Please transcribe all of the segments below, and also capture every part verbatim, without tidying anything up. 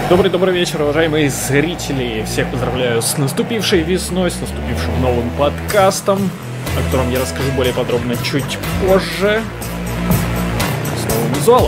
Добрый-добрый вечер, уважаемые зрители! Всех поздравляю с наступившей весной, с наступившим новым подкастом, о котором я расскажу более подробно чуть позже, с новым визуалом.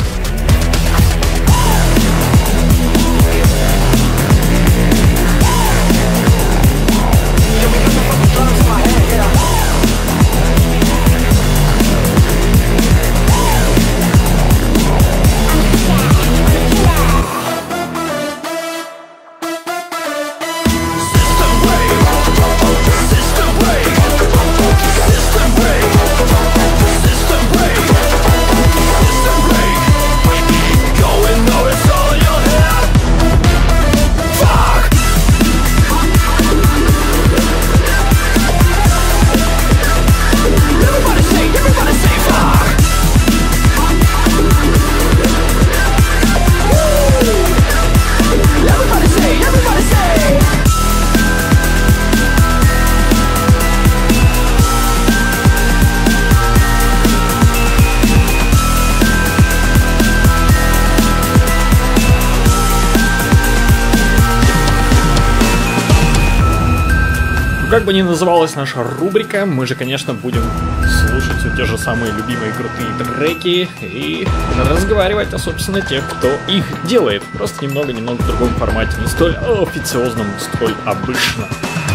Как бы ни называлась наша рубрика, мы же, конечно, будем слушать все те же самые любимые крутые треки и разговаривать о, собственно, тех, кто их делает. Просто немного-немного в другом формате, не столь официозном, столь обычно.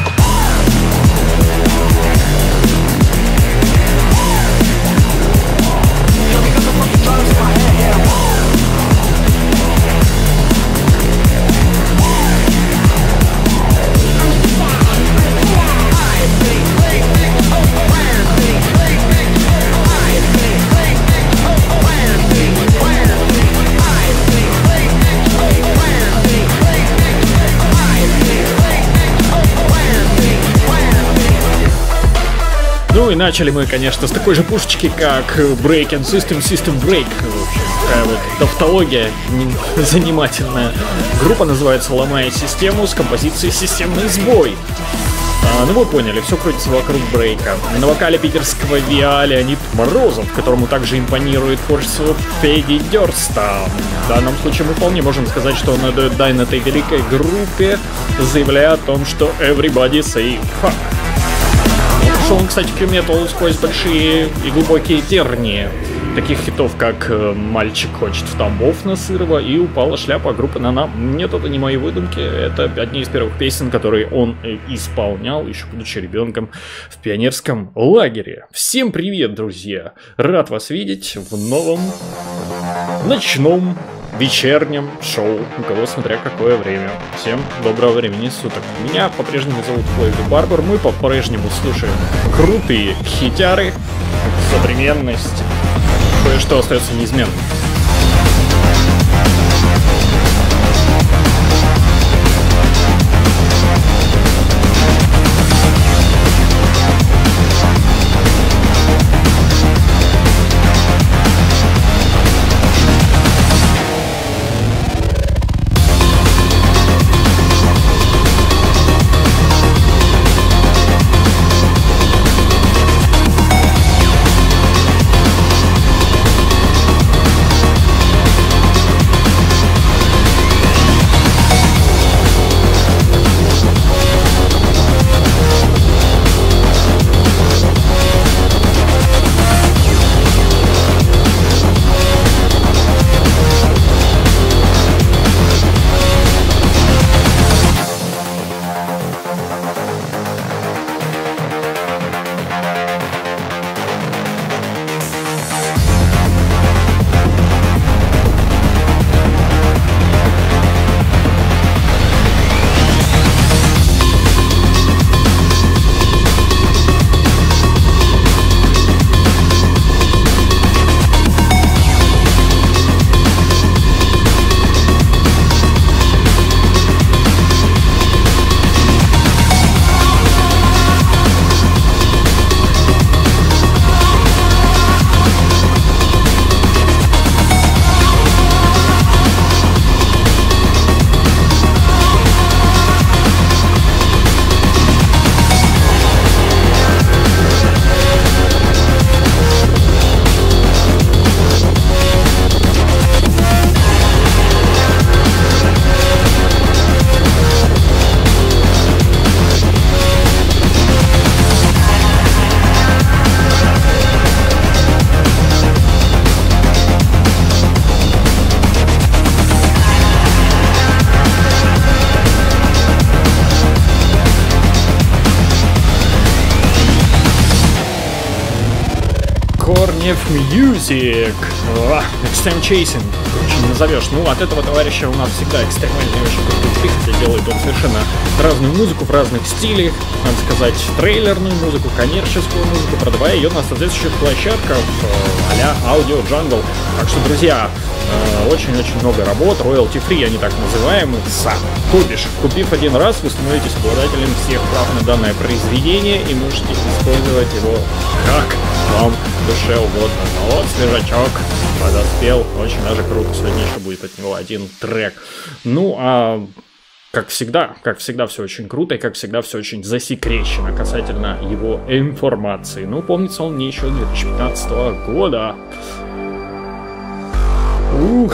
Ну и начали мы, конечно, с такой же пушечки, как Breaking System, System Break. В общем, такая вот тавтология занимательная. Группа называется «Ломая систему» с композицией «Системный сбой». А, ну вы поняли, все крутится вокруг брейка. На вокале питерского ВИА Леонид Морозов, которому также импонирует творчество Пеги Дёрста. В данном случае мы вполне можем сказать, что он отдает дань этой великой группе, заявляя о том, что everybody say fuck. Он, кстати, к металлу сквозь большие и глубокие тернии. Таких хитов, как «Мальчик хочет в Тамбов» Насырова и «Упала шляпа» группы «Нана». Нет, это не мои выдумки, это одни из первых песен, которые он исполнял, еще будучи ребенком в пионерском лагере. Всем привет, друзья! Рад вас видеть в новом ночном вечернем шоу, у кого смотря какое время. Всем доброго времени суток. Меня по-прежнему зовут Флойд Барбар. Мы по-прежнему слушаем крутые хитяры, современность. Кое-что остается неизменным. F Music. Extreme Chasing. Очень назовешь. Ну, от этого товарища у нас всегда экстремальные очень крутые, хотя делает он совершенно разную музыку в разных стилях. Надо сказать, трейлерную музыку, коммерческую музыку, продавая ее на соответствующих площадках а-ля Audio Jungle. Так что, друзья, очень-очень много работ, royalty free, они так называемые, сам купишь. Купив один раз, вы становитесь обладателем всех прав на данное произведение и можете использовать его как вам в душе угодно. Но вот свежачок подоспел, очень даже круто, сегодня еще будет от него один трек. Ну, а как всегда, как всегда все очень круто и как всегда все очень засекречено касательно его информации. Ну, помнится он мне еще две тысячи пятнадцатого года. Ух.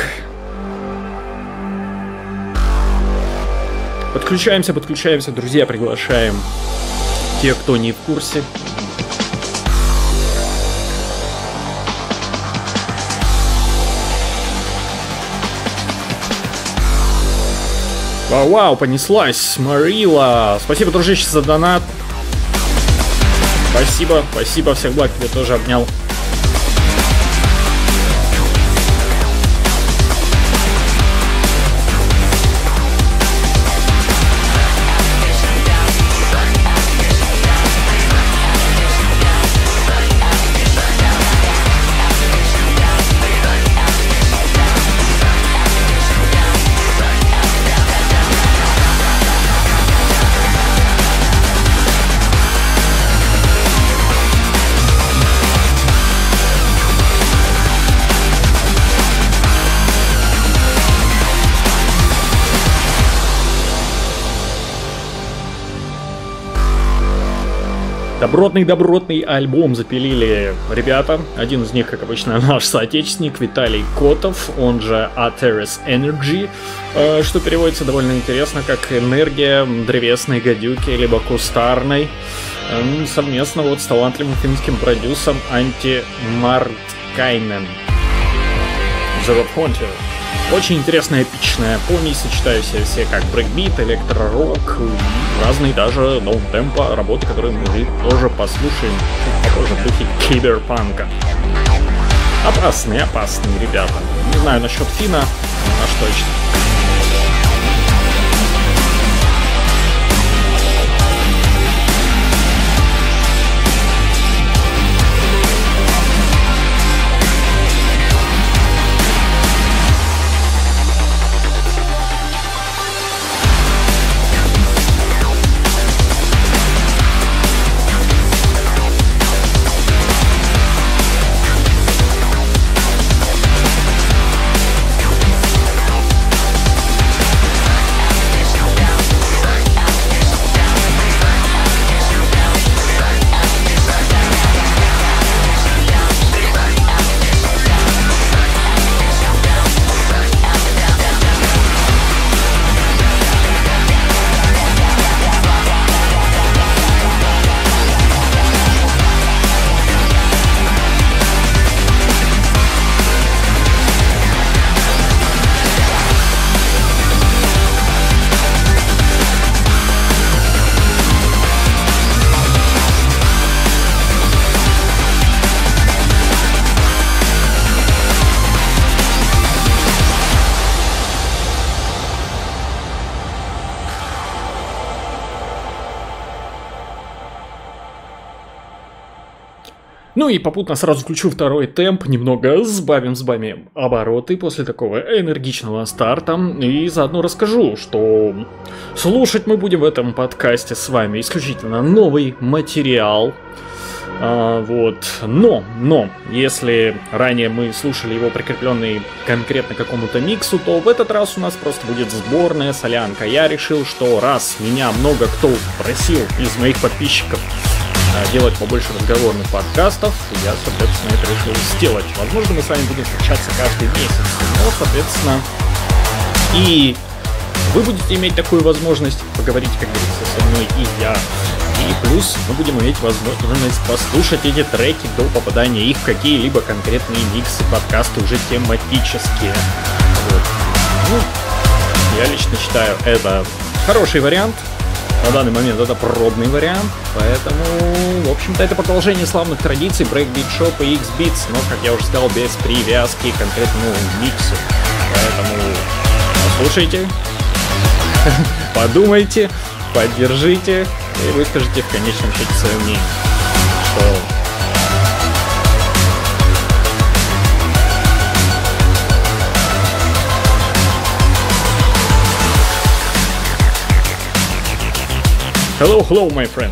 Подключаемся, подключаемся, друзья, приглашаем те, кто не в курсе. Вау, вау, понеслась, Марила. Спасибо, дружище, за донат. Спасибо, спасибо, всех благ, тебе тоже обнял. Добротный-добротный альбом запилили ребята. Один из них, как обычно, наш соотечественник Виталий Котов, он же Atheris Energy, что переводится довольно интересно как энергия древесной гадюки, либо кустарной, совместно вот с талантливым финским продюсером Анти Марткайнен. Zero Frontier. Очень интересная, эпичная помесь, сочетая все, все как брейкбит, электро-рок, разные даже ноу-темпо работы, которые мы тоже послушаем, тоже в духе киберпанка. Опасные, опасные ребята. Не знаю насчет Фина, наш точно. Ну и попутно сразу включу второй темп, немного сбавим, сбавим обороты после такого энергичного старта. И заодно расскажу, что слушать мы будем в этом подкасте с вами исключительно новый материал. А, вот, но, но, если ранее мы слушали его прикрепленный конкретно к какому-то миксу, то в этот раз у нас просто будет сборная солянка. Я решил, что раз меня много кто просил из моих подписчиков делать побольше разговорных подкастов, я, соответственно, это решил сделать. Возможно, мы с вами будем встречаться каждый месяц. Но, соответственно, и вы будете иметь такую возможность поговорить, как говорится, со мной и я. И плюс мы будем иметь возможность послушать эти треки до попадания их в какие-либо конкретные миксы, подкасты уже тематические. Вот. Ну, я лично считаю, это хороший вариант. На данный момент это пробный вариант, поэтому, в общем-то, это продолжение славных традиций Breakbeat Shop и X-Beats, но, как я уже сказал, без привязки к конкретному миксу. Поэтому послушайте, подумайте, поддержите и выскажите в конечном счете свое мнение. Что... Hello, hello, my friends.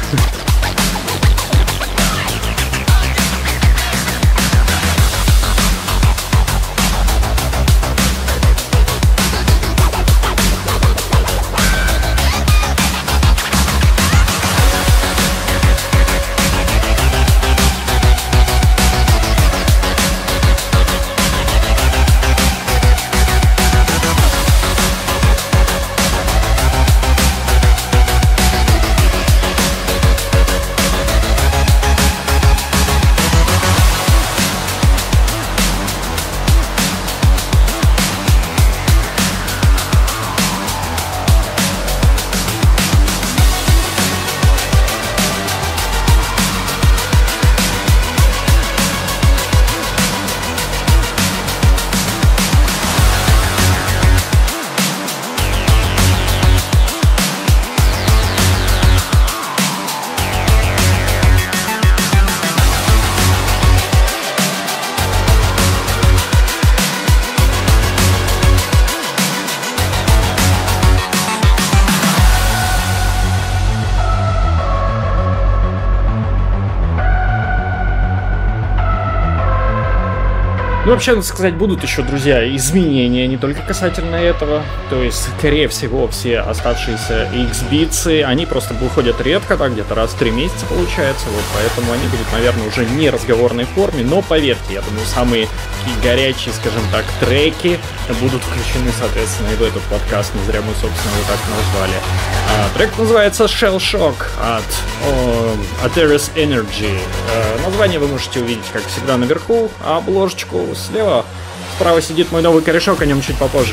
Ну, вообще, надо сказать, будут еще, друзья, изменения, не только касательно этого. То есть, скорее всего, все оставшиеся X-битсы, они просто выходят редко, так, где-то раз в три месяца получается. Вот, поэтому они будут, наверное, уже не в разговорной форме. Но, поверьте, я думаю, самые такие горячие, скажем так, треки будут включены, соответственно, и в этот подкаст. Не зря мы, собственно, его так назвали. А, трек называется Shell Shock от о, Ateris Energy. А, название вы можете увидеть, как всегда, наверху, а обложечку слева. Справа сидит мой новый корешок, о нем чуть попозже.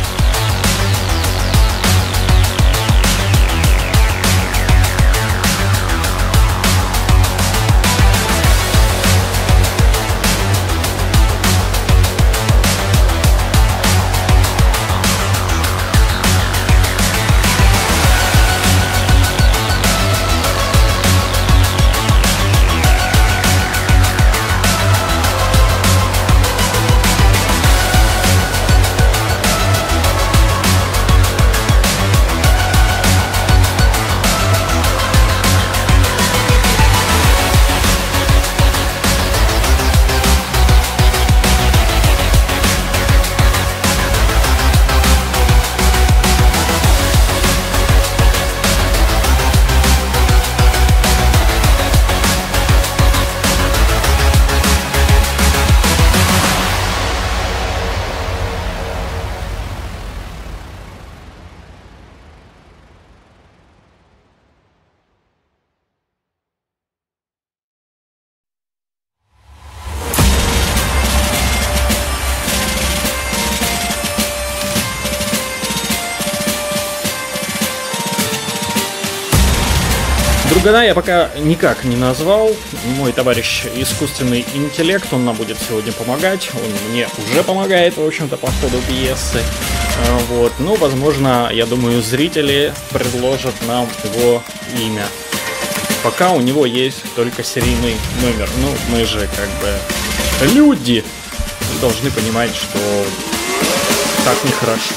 Другана я пока никак не назвал. Мой товарищ искусственный интеллект, он нам будет сегодня помогать. Он мне уже помогает, в общем-то, по ходу пьесы. Вот. Ну, возможно, я думаю, зрители предложат нам его имя. Пока у него есть только серийный номер. Ну, мы же как бы люди должны понимать, что так нехорошо.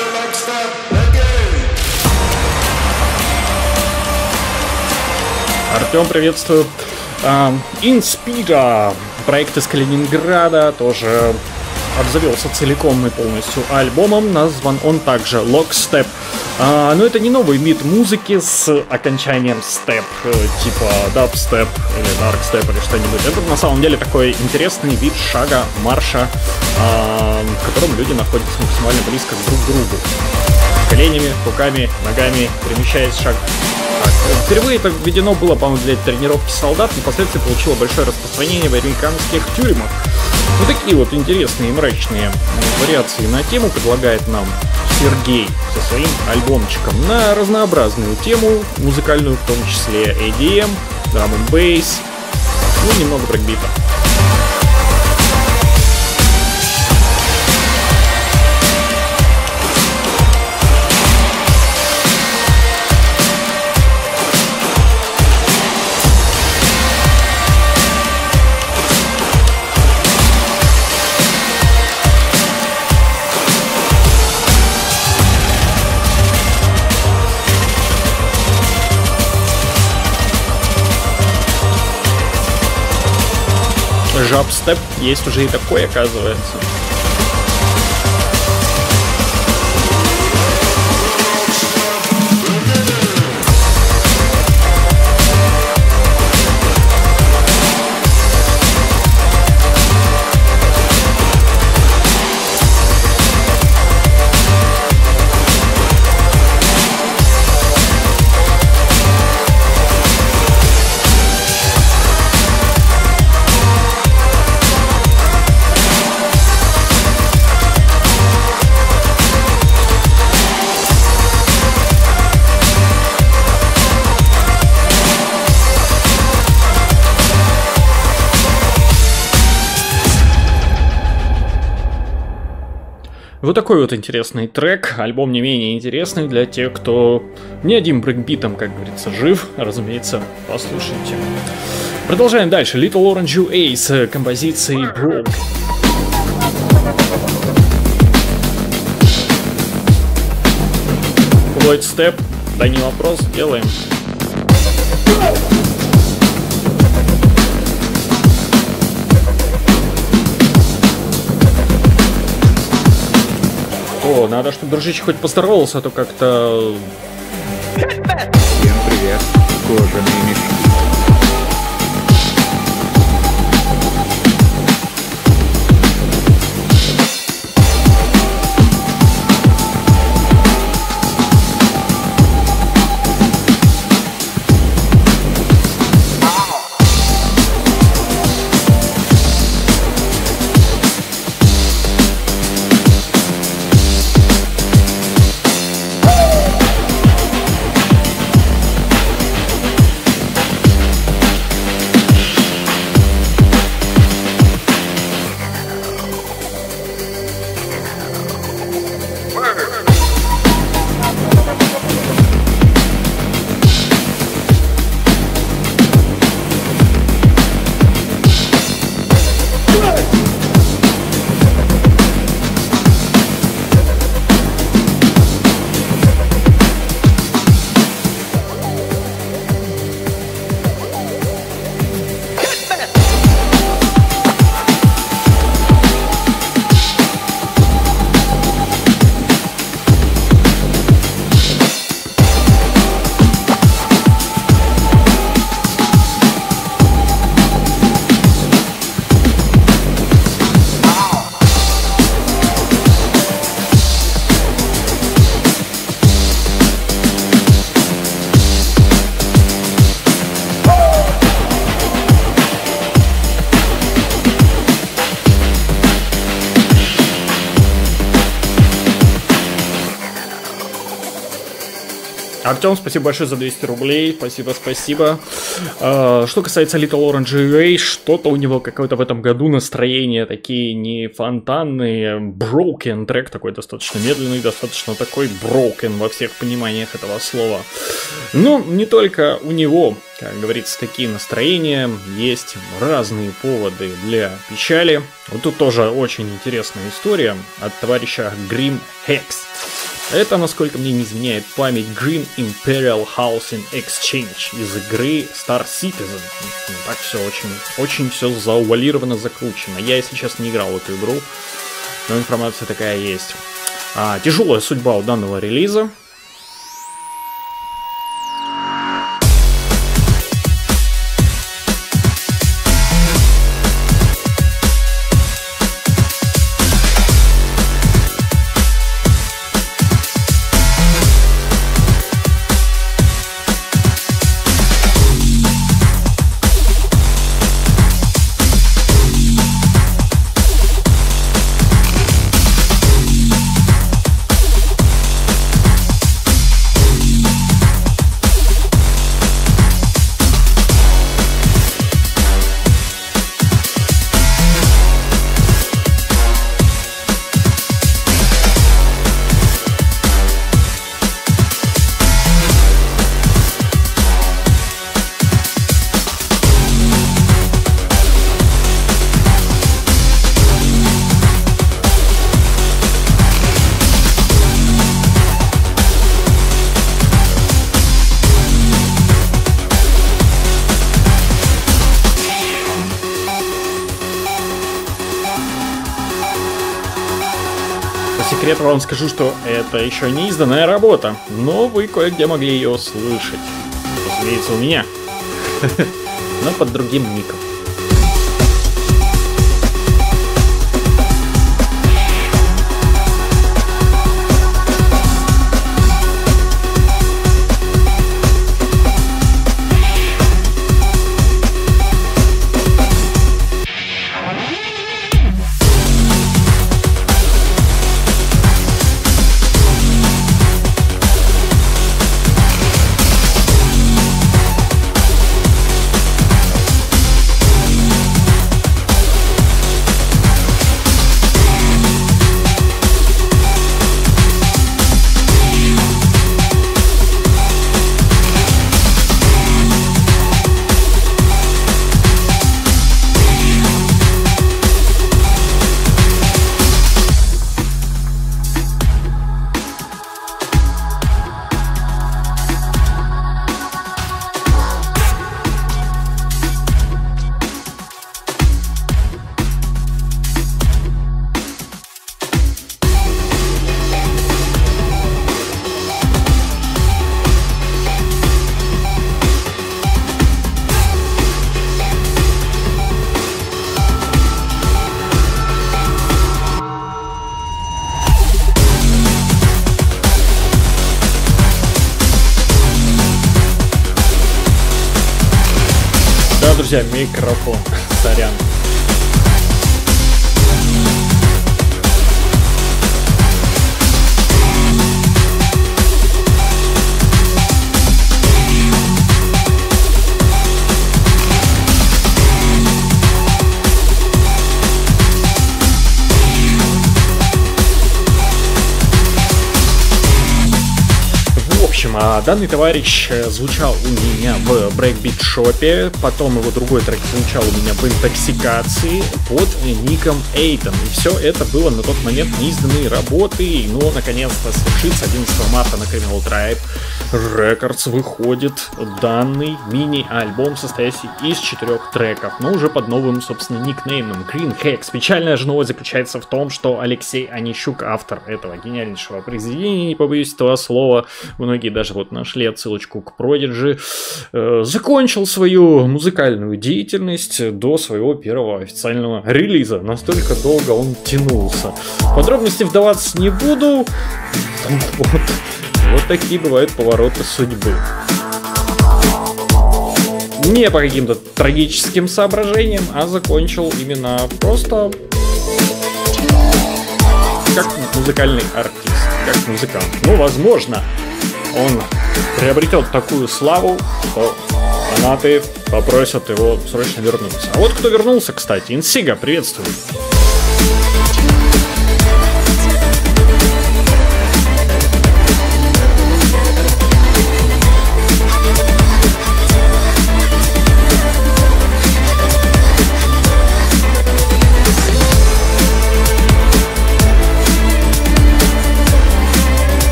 Артем, приветствую. Инспира, проект из Калининграда, тоже обзавелся целиком и полностью альбомом. Назван он также Lockstep. А, но это не новый вид музыки с окончанием степ, типа дабстеп или даркстеп или что-нибудь. Это на самом деле такой интересный вид шага, марша, а, в котором люди находятся максимально близко друг к другу. Коленями, руками, ногами, перемещаясь шаг. Так, впервые это введено было, по-моему, для тренировки солдат, и впоследствии получило большое распространение в американских тюрьмах. Вот такие вот интересные и мрачные вариации на тему предлагает нам Сергей со своим альбомчиком на разнообразную тему, музыкальную в том числе и ди эм, Drum and Bass, ну немного брейкбита. Жабстеп есть уже и такой, оказывается. Вот такой вот интересный трек, альбом не менее интересный для тех, кто не одним брейкбитом, как говорится, жив, разумеется, послушайте. Продолжаем дальше. Little Orange Ace, композиции Broke. Floyd Step, да не вопрос, делаем. О, надо, чтобы дружище хоть поздоровался, а то как-то... Всем привет, кожаные мешки. Артем, спасибо большое за двести рублей, спасибо, спасибо. А, что касается Little Orange Ace, что-то у него какое-то в этом году настроение такие не фонтанные, broken трек такой достаточно медленный, достаточно такой broken во всех пониманиях этого слова. Но не только у него, как говорится, такие настроения, есть разные поводы для печали. Вот тут тоже очень интересная история от товарища Grim Hex. Это, насколько мне не изменяет память, Green Imperial Housing Exchange из игры Star Citizen. Так все очень, очень все заувалировано, закручено. Я, если честно, не играл в эту игру, но информация такая есть. А, тяжелая судьба у данного релиза. Секрет вам скажу, что это еще не изданная работа, но вы кое-где могли ее слышать. Разумеется, у меня, но под другим ником. Друзья, микрофон, сорян. А данный товарищ звучал у меня в Breakbeat Shop, потом его другой трек звучал у меня в Интоксикации под ником Эйтон. И все это было на тот момент неизданные работы, но наконец-то свершится. одиннадцатого марта на Criminal Tribe Records выходит данный мини-альбом, состоящий из четырех треков, но уже под новым, собственно, никнеймом Green Hex. Печальная же новость заключается в том, что Алексей Онищук, автор этого гениальнейшего произведения, не побоюсь этого слова, многие даже вот нашли отсылочку к Prodigy, э, закончил свою музыкальную деятельность до своего первого официального релиза. Настолько долго он тянулся. Подробности вдаваться не буду. Вот, вот такие бывают повороты судьбы. Не по каким-то трагическим соображениям, а закончил именно просто как музыкальный артист, как музыкант. Ну, возможно, он приобретет такую славу, что фанаты попросят его срочно вернуться. А вот кто вернулся, кстати, Инсига, приветствую.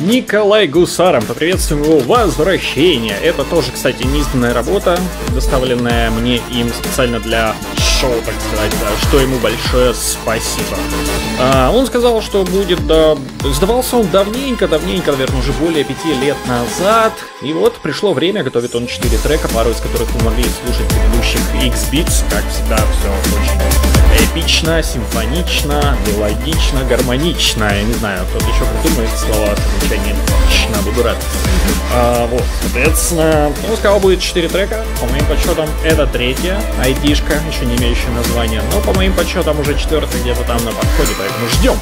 Николай Гусаром. Поприветствуем его возвращение. Это тоже, кстати, неизданная работа, предоставленная мне им специально для шоу, так сказать, за что ему большое спасибо. А, он сказал, что будет, да, сдавался он давненько, давненько, наверное, уже более пяти лет назад. И вот пришло время, готовит он четыре трека, пару из которых вы могли слушать в предыдущих X-Beats. Как всегда, все очень эпично, симфонично, мелодично, гармонично. Я не знаю, кто-то еще придумает слова с окончанием «ично», буду рад. А, вот, соответственно, он сказал, будет четыре трека. По моим подсчетам, это третья айтишка, еще не имеющая названия. Но по моим подсчетам уже четвертая где-то там на подходе, поэтому ждем.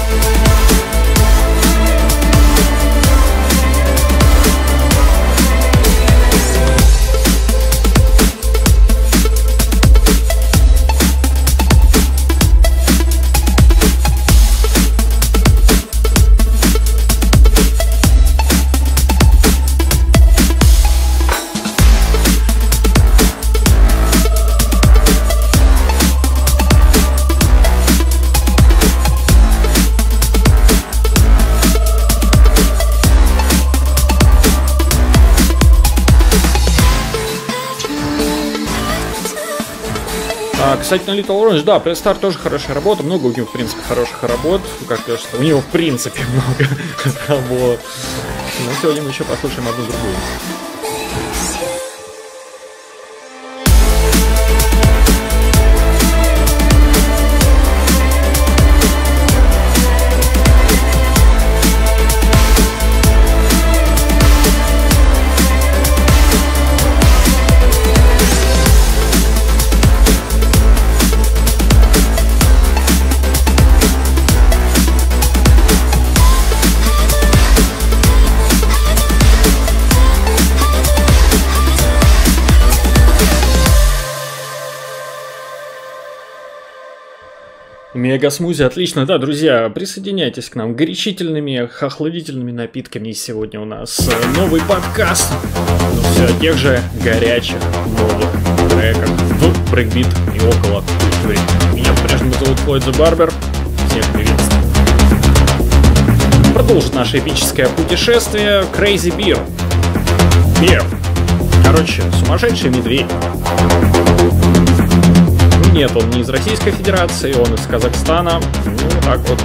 Кстати, на Little Orange, да, Press тоже хорошая работа, много у него, в принципе, хороших работ, как кажется, у него, в принципе, много работ. Но сегодня мы еще послушаем одну другую. Мега-смузи, отлично. Да, друзья, присоединяйтесь к нам. Горячительными, охладительными напитками. Сегодня у нас новый подкаст. Ну, все о тех же горячих новых треках в брейкбит и около культуре. Меня по-прежнему зовут Floyd the Barber. Всех приветствую. Продолжит наше эпическое путешествие Crazy Bear. Bear. Короче, сумасшедший медведь. Нет, он не из Российской Федерации, он из Казахстана, ну так вот.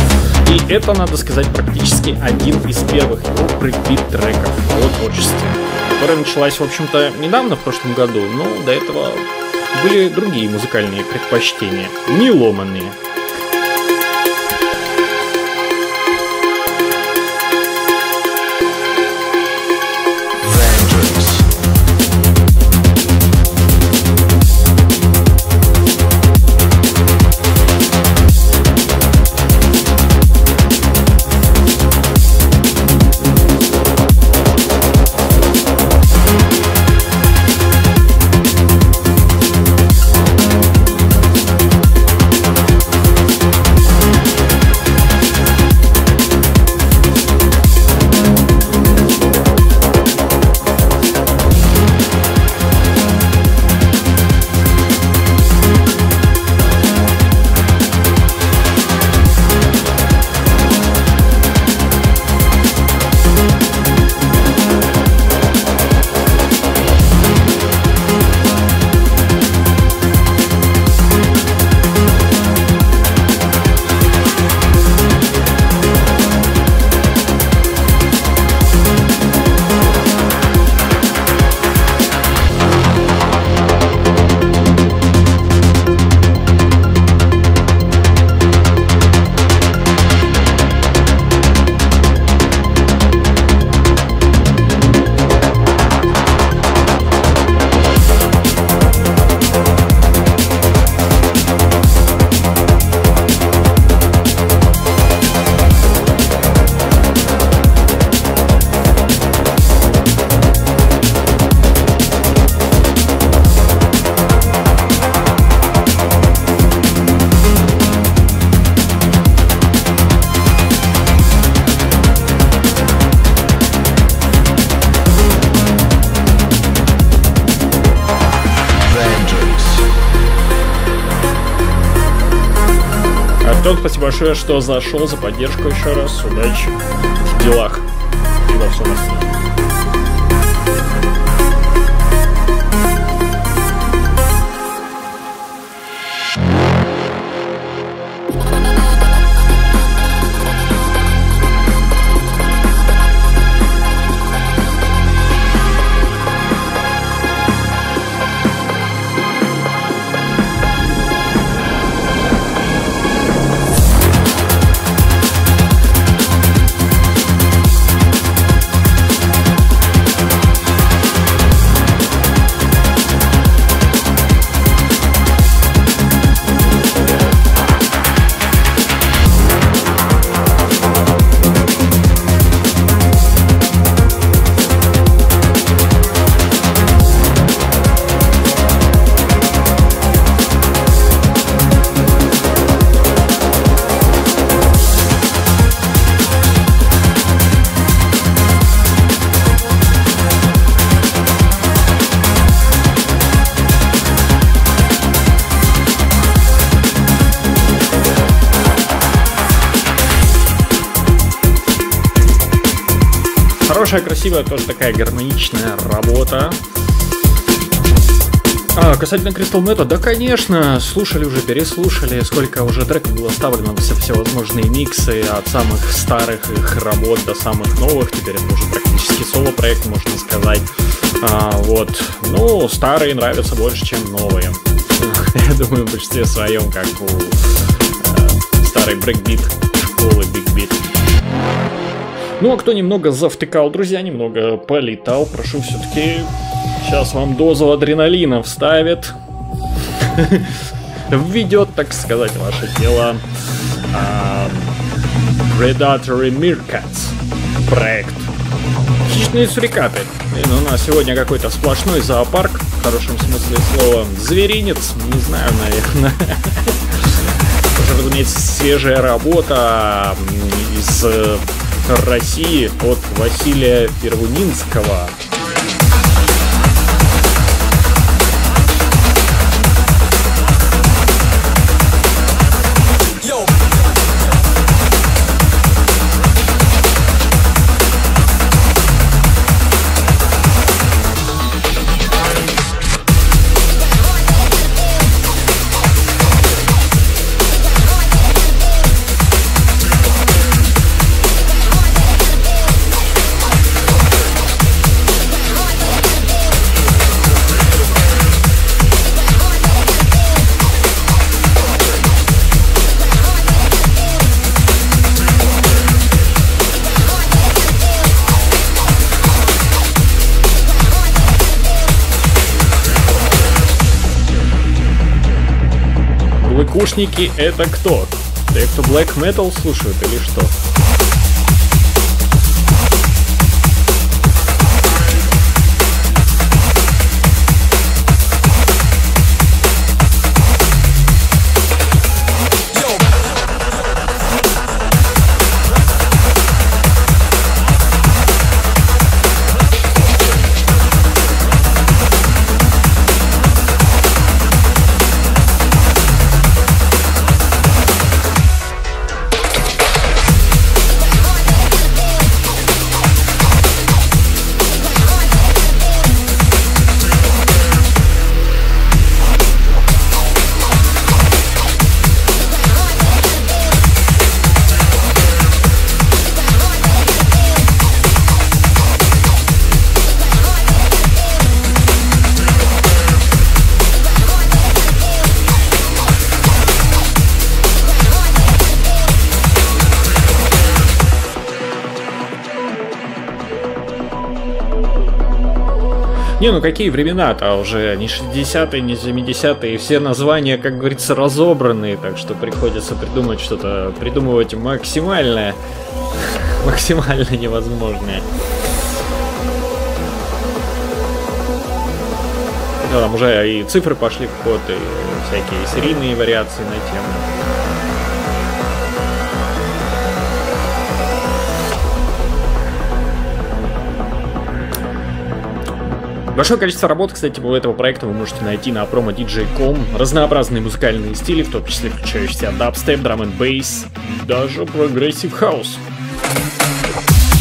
И это, надо сказать, практически один из первых его брейкбит треков о творчестве, которая началась, в общем-то, недавно, в прошлом году, но до этого были другие музыкальные предпочтения, не ломаные. Антон, спасибо большое, что зашел, за поддержку еще раз. Удачи. делах и во всем остальном. Хорошая, красивая, тоже такая гармоничная работа. А, касательно Crystal Method, да, конечно, слушали уже, переслушали, сколько уже треков было оставлено, все всевозможные миксы от самых старых их работ до самых новых, теперь это уже практически соло-проект, можно сказать. А, вот, ну, старые нравятся больше, чем новые. Я думаю, в большинстве своем, как у э, старой брейкбит школы Big Beat. Ну, а кто немного завтыкал, друзья, немного полетал, прошу все-таки, сейчас вам дозу адреналина вставит, введет, так сказать, ваше тело. Predatory Meerkats проект. Хищные сурикаты. Ну, у нас сегодня какой-то сплошной зоопарк, в хорошем смысле слова. Зверинец, не знаю, наверное. Тоже, разумеется, свежая работа из России от Василия Первунинского. Блэкушники — это кто? Те, кто Black Metal слушают или что? Не, ну какие времена-то уже, не шестидесятые, не семидесятые, все названия, как говорится, разобранные, так что приходится придумать что-то, придумывать максимальное, максимально невозможное. Да, там уже и цифры пошли в ход, и всякие серийные вариации на тему. Большое количество работ, кстати, у этого проекта вы можете найти на промо ди джей точка ком. Разнообразные музыкальные стили, в том числе включающиеся дабстеп, драм энд бейс, даже прогрессив хаус.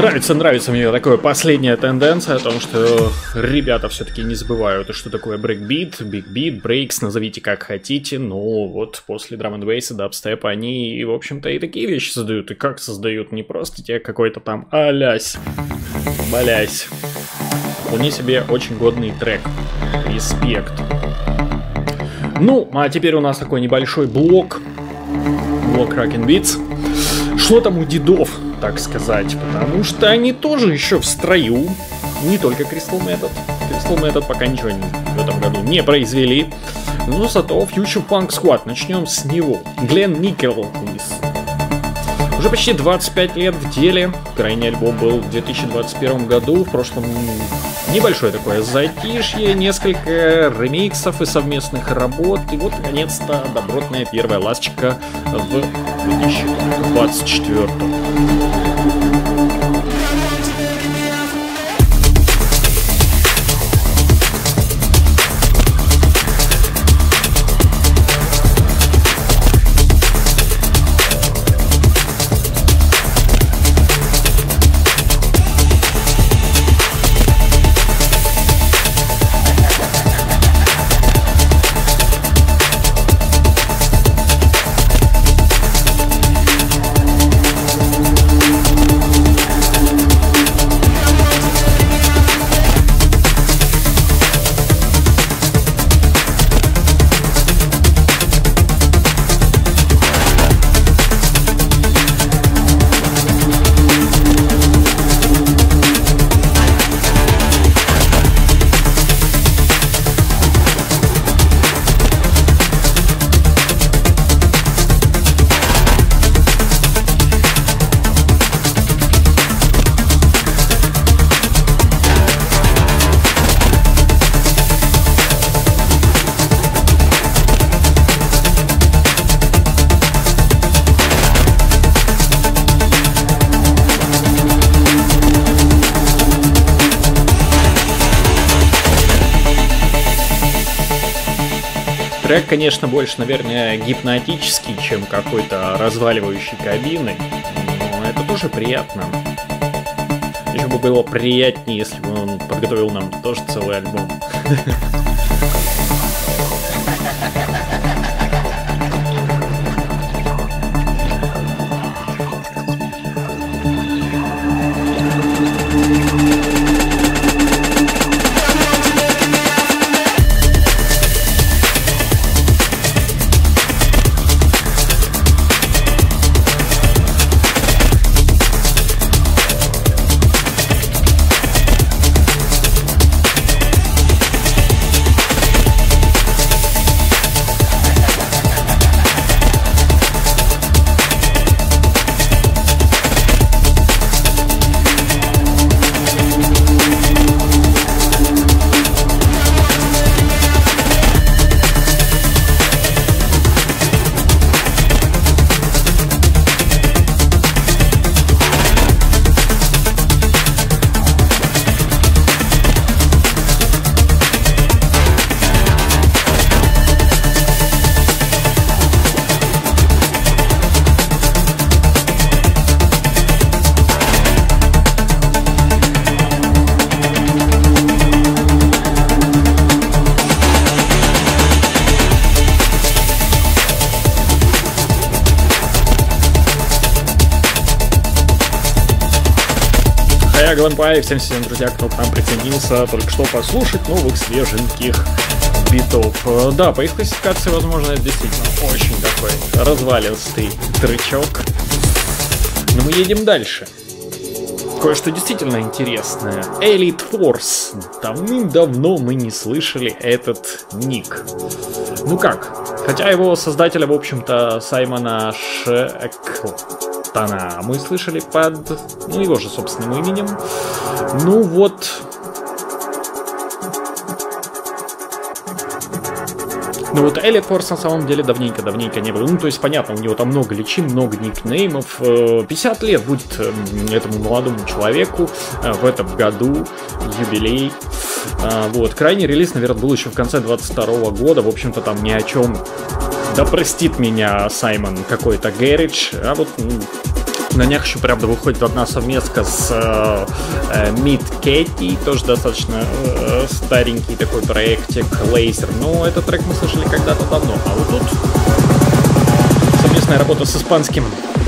Нравится, нравится мне такая последняя тенденция о том, что ребята все-таки не забывают, что такое брейкбит, бигбит, брейкс, назовите как хотите, но вот после драм-н-бейса, дабстепа они, в общем-то, и такие вещи создают, и как создают, не просто те какой-то там алясь, балясь. Вполне себе очень годный трек. Респект. Ну, а теперь у нас такой небольшой блок, блок Rockin' Beats. Что там у дедов, так сказать, потому что они тоже еще в строю. Не только Crystal Method. Crystal Method пока ничего в этом году не произвели. Но зато Future Funk Squad. Начнем с него. Глен Никелс. Уже почти двадцать пять лет в деле. Крайний альбом был в две тысячи двадцать первом году. В прошлом небольшое такое затишье, несколько ремиксов и совместных работ. И вот, наконец-то, добротная первая ласточка в две тысячи двадцать четвёртом. Трек, конечно, больше, наверное, гипнотический, чем какой-то разваливающий кабины, но это тоже приятно. Еще бы было приятнее, если бы он подготовил нам тоже целый альбом. Я Глампай, всем всем, друзья, кто к нам присоединился только что послушать новых свеженьких битов. Да, по их классификации, возможно, это действительно очень такой развалистый тречок. Но мы едем дальше. Кое-что действительно интересное. Elite Force. Давным-давно мы не слышали этот ник. Ну как? Хотя его создателя, в общем-то, Саймона Шеклтона мы слышали под, ну, его же собственным именем. Ну вот... Ну вот Elite Force на самом деле давненько-давненько не было. Ну, то есть, понятно, у него там много личин, много никнеймов. пятьдесят лет будет этому молодому человеку в этом году, юбилей. Вот, крайний релиз, наверное, был еще в конце двадцать второго года. В общем-то, там ни о чем. Да простит меня Саймон какой-то Гэридж. А вот, ну, На днях еще, правда, выходит одна совместка с э, э, Meet Katie, тоже достаточно э, старенький такой проектик, Laser. Но этот трек мы слышали когда-то давно. А вот тут совместная работа с испанским.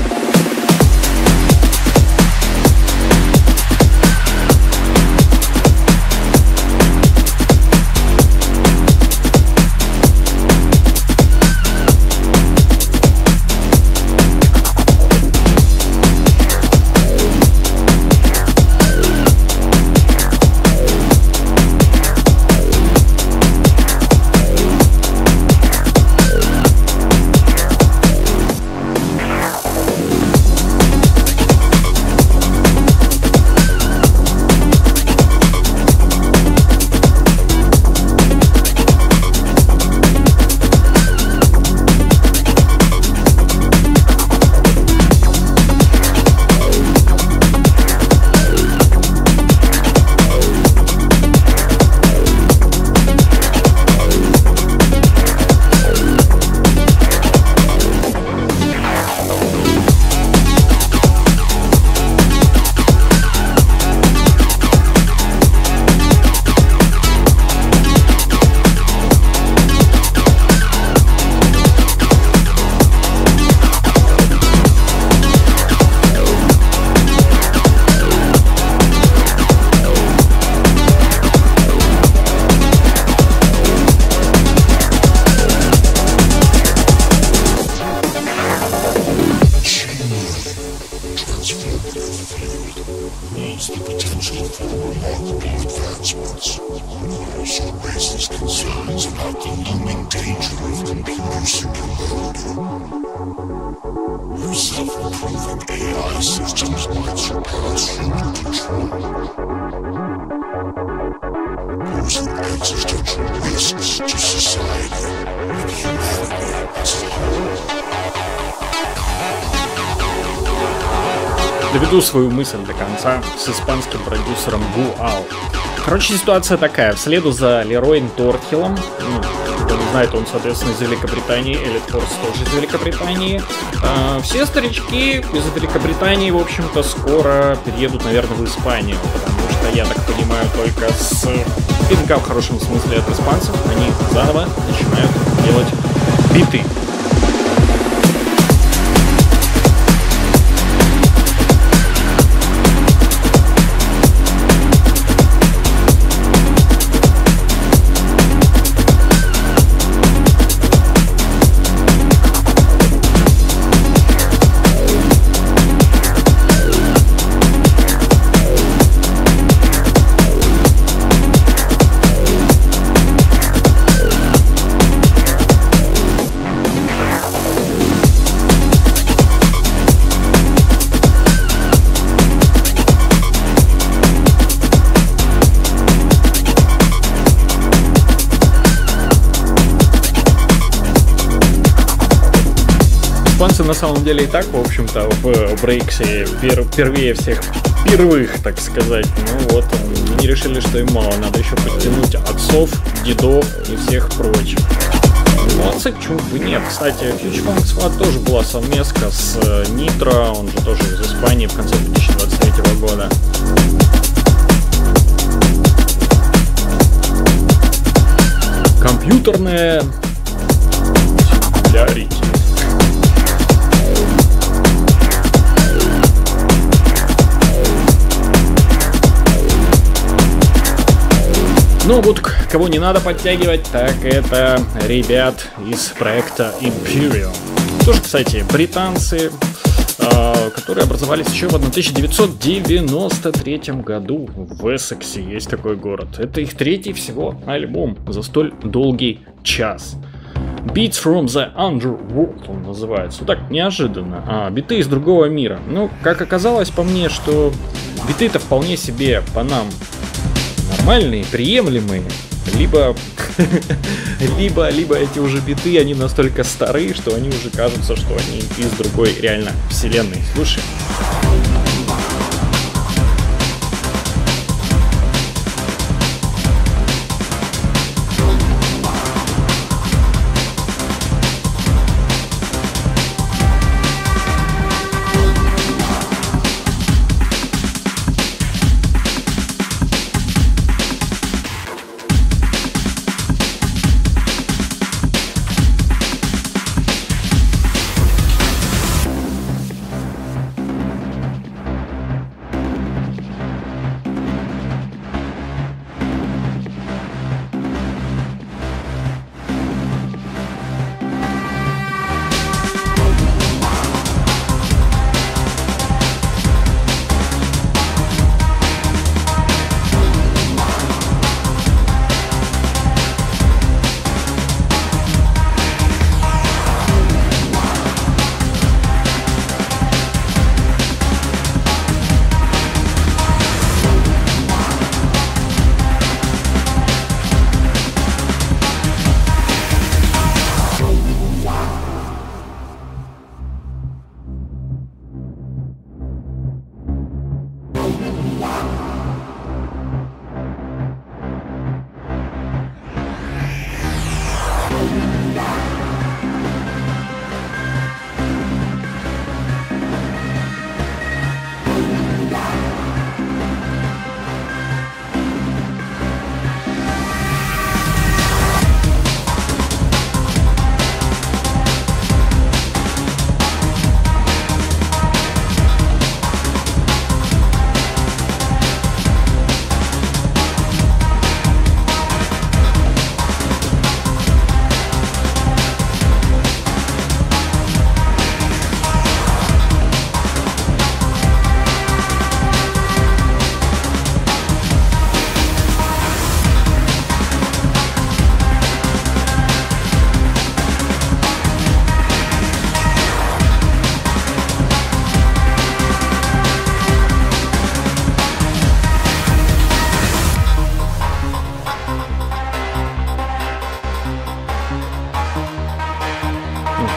Доведу свою мысль до конца с испанским продюсером Гуал. Короче, ситуация такая. Вслед за Лероем Торхиллом, ну, кто не знает, он, соответственно, из Великобритании, Элит Форс тоже из Великобритании. А, все старички из Великобритании, в общем-то, скоро переедут, наверное, в Испанию, потому что, я так понимаю, только с пинка в хорошем смысле от испанцев они заново начинают делать биты. Испанцы на самом деле и так, в общем-то, в брейксе пер первее всех первых, так сказать. Ну вот, они решили, что им мало, надо еще подтянуть отцов, дедов и всех прочих. Молодцы, почему бы нет. Кстати, Future Funk Squad тоже была совместка с Nitro, он же тоже из Испании, в конце две тысячи двадцать третьего года. Компьютерная сингулярити. Ну вот, кого не надо подтягивать, так это ребят из проекта Imperium. Тоже, кстати, британцы, э, которые образовались еще в тысяча девятьсот девяносто третьем году в Эссексе. Есть такой город. Это их третий всего альбом за столь долгий час. Beats from the Underworld он называется. Вот так неожиданно. А, биты из другого мира. Ну, как оказалось по мне, что биты-то вполне себе по нам нормальные, приемлемые, либо, либо, либо эти уже биты, они настолько стары, что они уже кажутся, что они из другой реально вселенной. Слушай.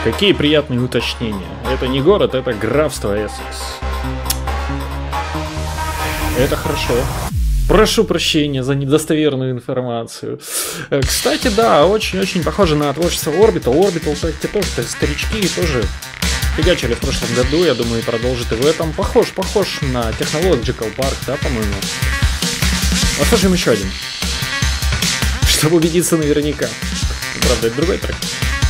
Какие приятные уточнения. Это не город, это графство Эссекс. Это хорошо. Прошу прощения за недостоверную информацию. Кстати, да, очень-очень похоже на творчество Orbital. Orbital, кстати, тоже старички тоже фигачили в прошлом году, я думаю, и продолжит и в этом. Похож, похож на Technological Park, да, по-моему. Послушаем еще один. Чтобы убедиться наверняка. Правда, это другой трек.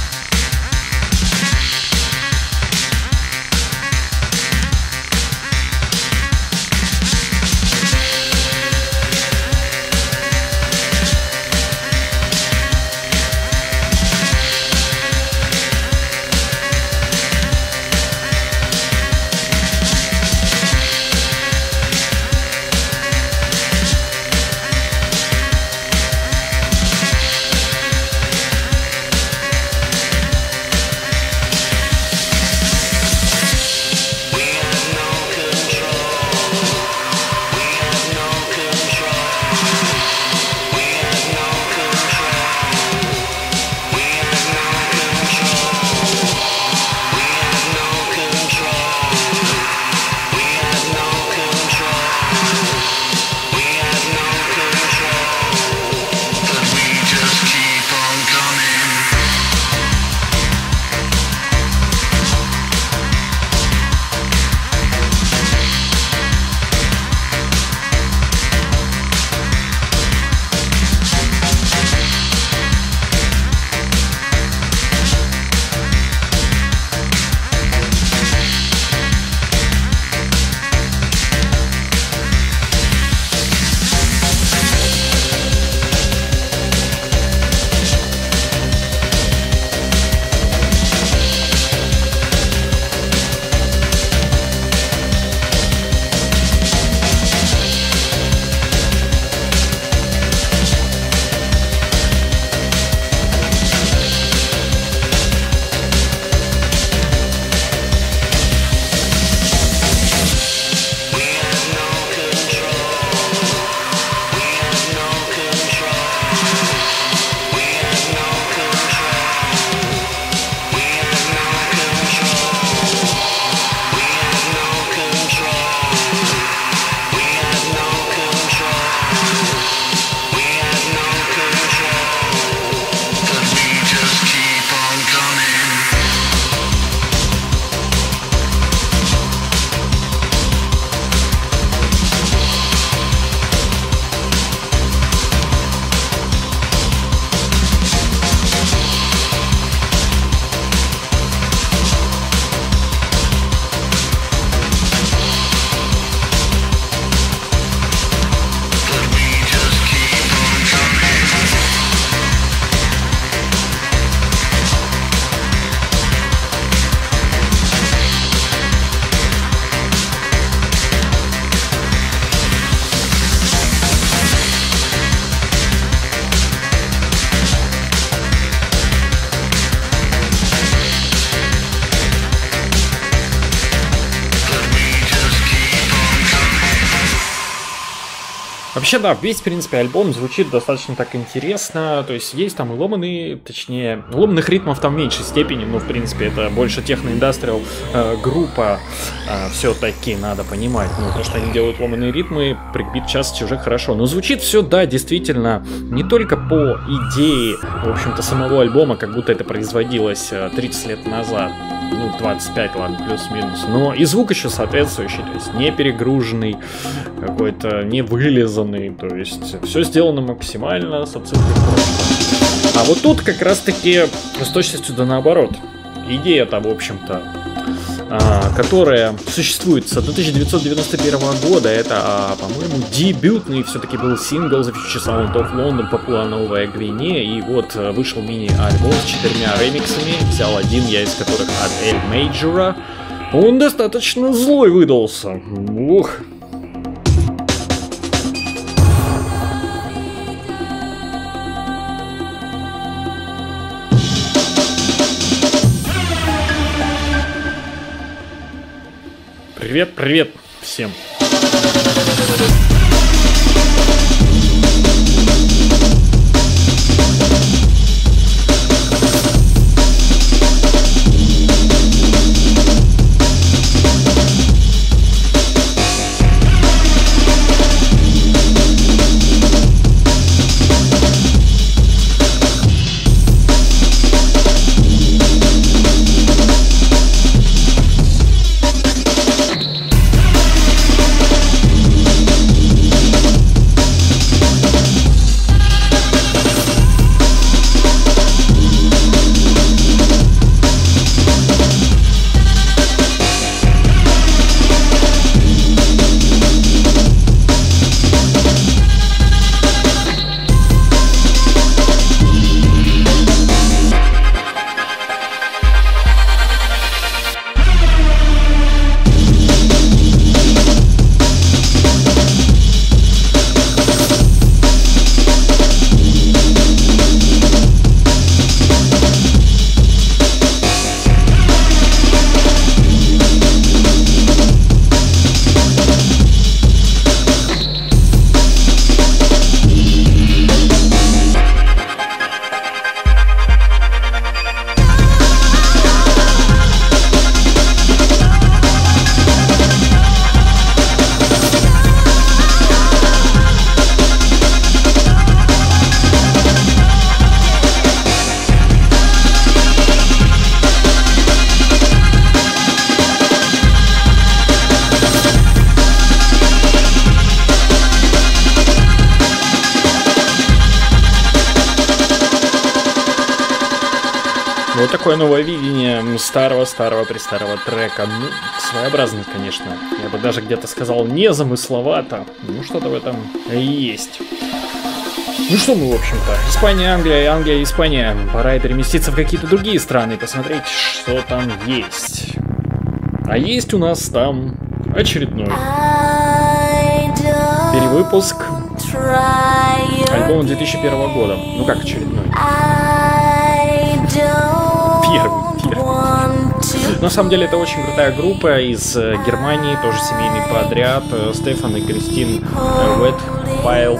Вообще, да, весь, в принципе, альбом звучит достаточно так интересно, то есть есть там и ломаные, точнее, ломаных ритмов там в меньшей степени, но, в принципе, это больше техно-индастриал э, группа, э, все-таки надо понимать, ну, то, что они делают ломаные ритмы, брейкбит часто уже хорошо, но звучит все, да, действительно, не только по идее, в общем-то, самого альбома, как будто это производилось тридцать лет назад, ну, двадцать пять, ладно, плюс-минус, но и звук еще соответствующий, то есть не перегруженный, какой-то не вылизанный, то есть все сделано максимально с отсылкой просто. А вот тут как раз-таки с точностью да наоборот. Идея-то, в общем-то, а, которая существует с тысяча девятьсот девяносто первого года, это, а, по-моему, дебютный все-таки был сингл The Future Sound of London, Папуа Новая Гвинея, и вот вышел мини-альбом с четырьмя ремиксами, взял один я из которых от Эль Мейджора. Он достаточно злой выдался. Ух. Привет, привет всем. Вот такое новое видение старого-старого-престарого трека. Ну, своеобразно, конечно. Я бы даже где-то сказал незамысловато. Ну, что-то в этом есть. Ну что мы, в общем-то, Испания, Англия, Англия, Испания. Пора переместиться в какие-то другие страны и посмотреть, что там есть. А есть у нас там очередной перевыпуск альбома две тысячи первого года. Ну как очередной? Первый, первый. На самом деле это очень крутая группа из Германии, тоже семейный подряд. Стефан и Кристин Уэтфайл.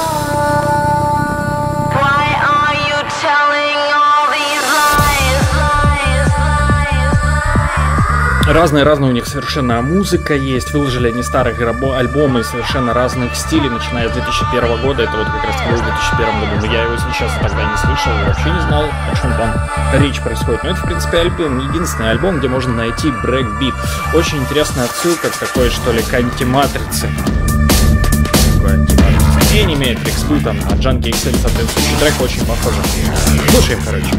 Разная-разная у них совершенно музыка есть. Выложили они старых альбомы совершенно разных стилей, начиная с две тысячи первого года. Это вот как раз в две тысячи первом году. Но я его, если честно, тогда не слышал, вообще не знал, о чем там речь происходит. Но это, в принципе, альбом, единственный альбом, где можно найти брейкбит. Очень интересная отсылка к такой, что ли, к антиматрице. И не имеет фиксбитом, а Junkie икс эль соответствующий трек очень похож. Слушаем, короче.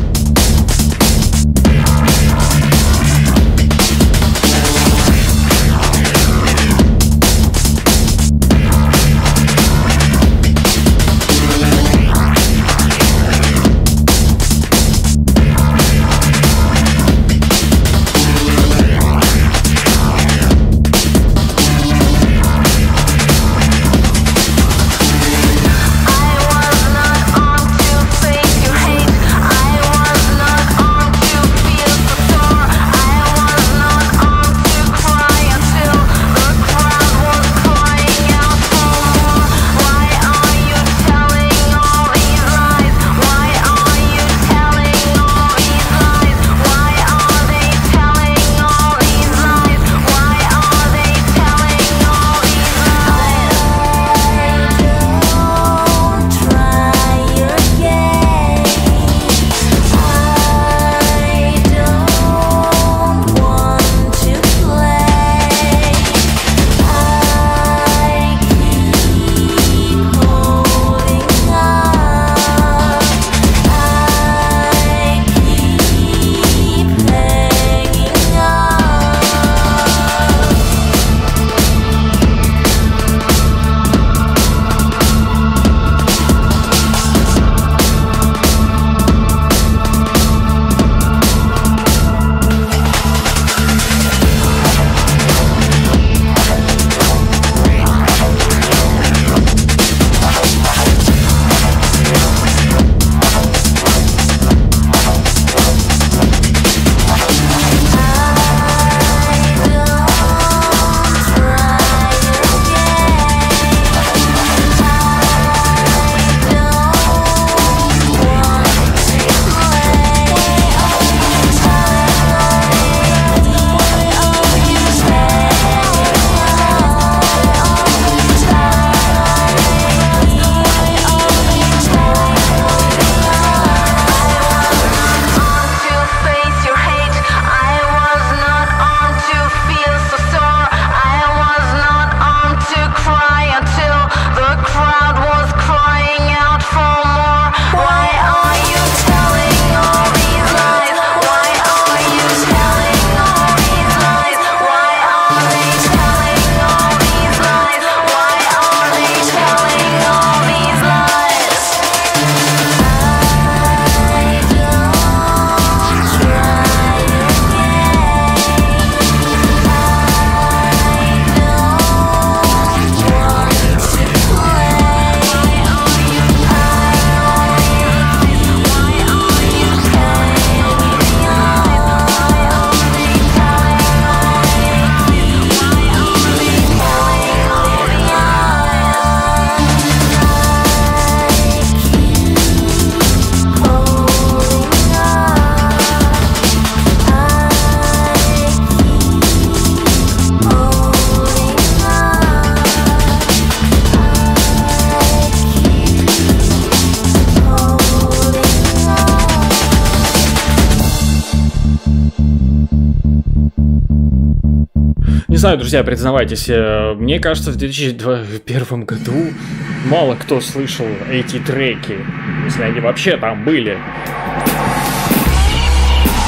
знаю, друзья, признавайтесь, мне кажется, в две тысячи первом году мало кто слышал эти треки, если они вообще там были.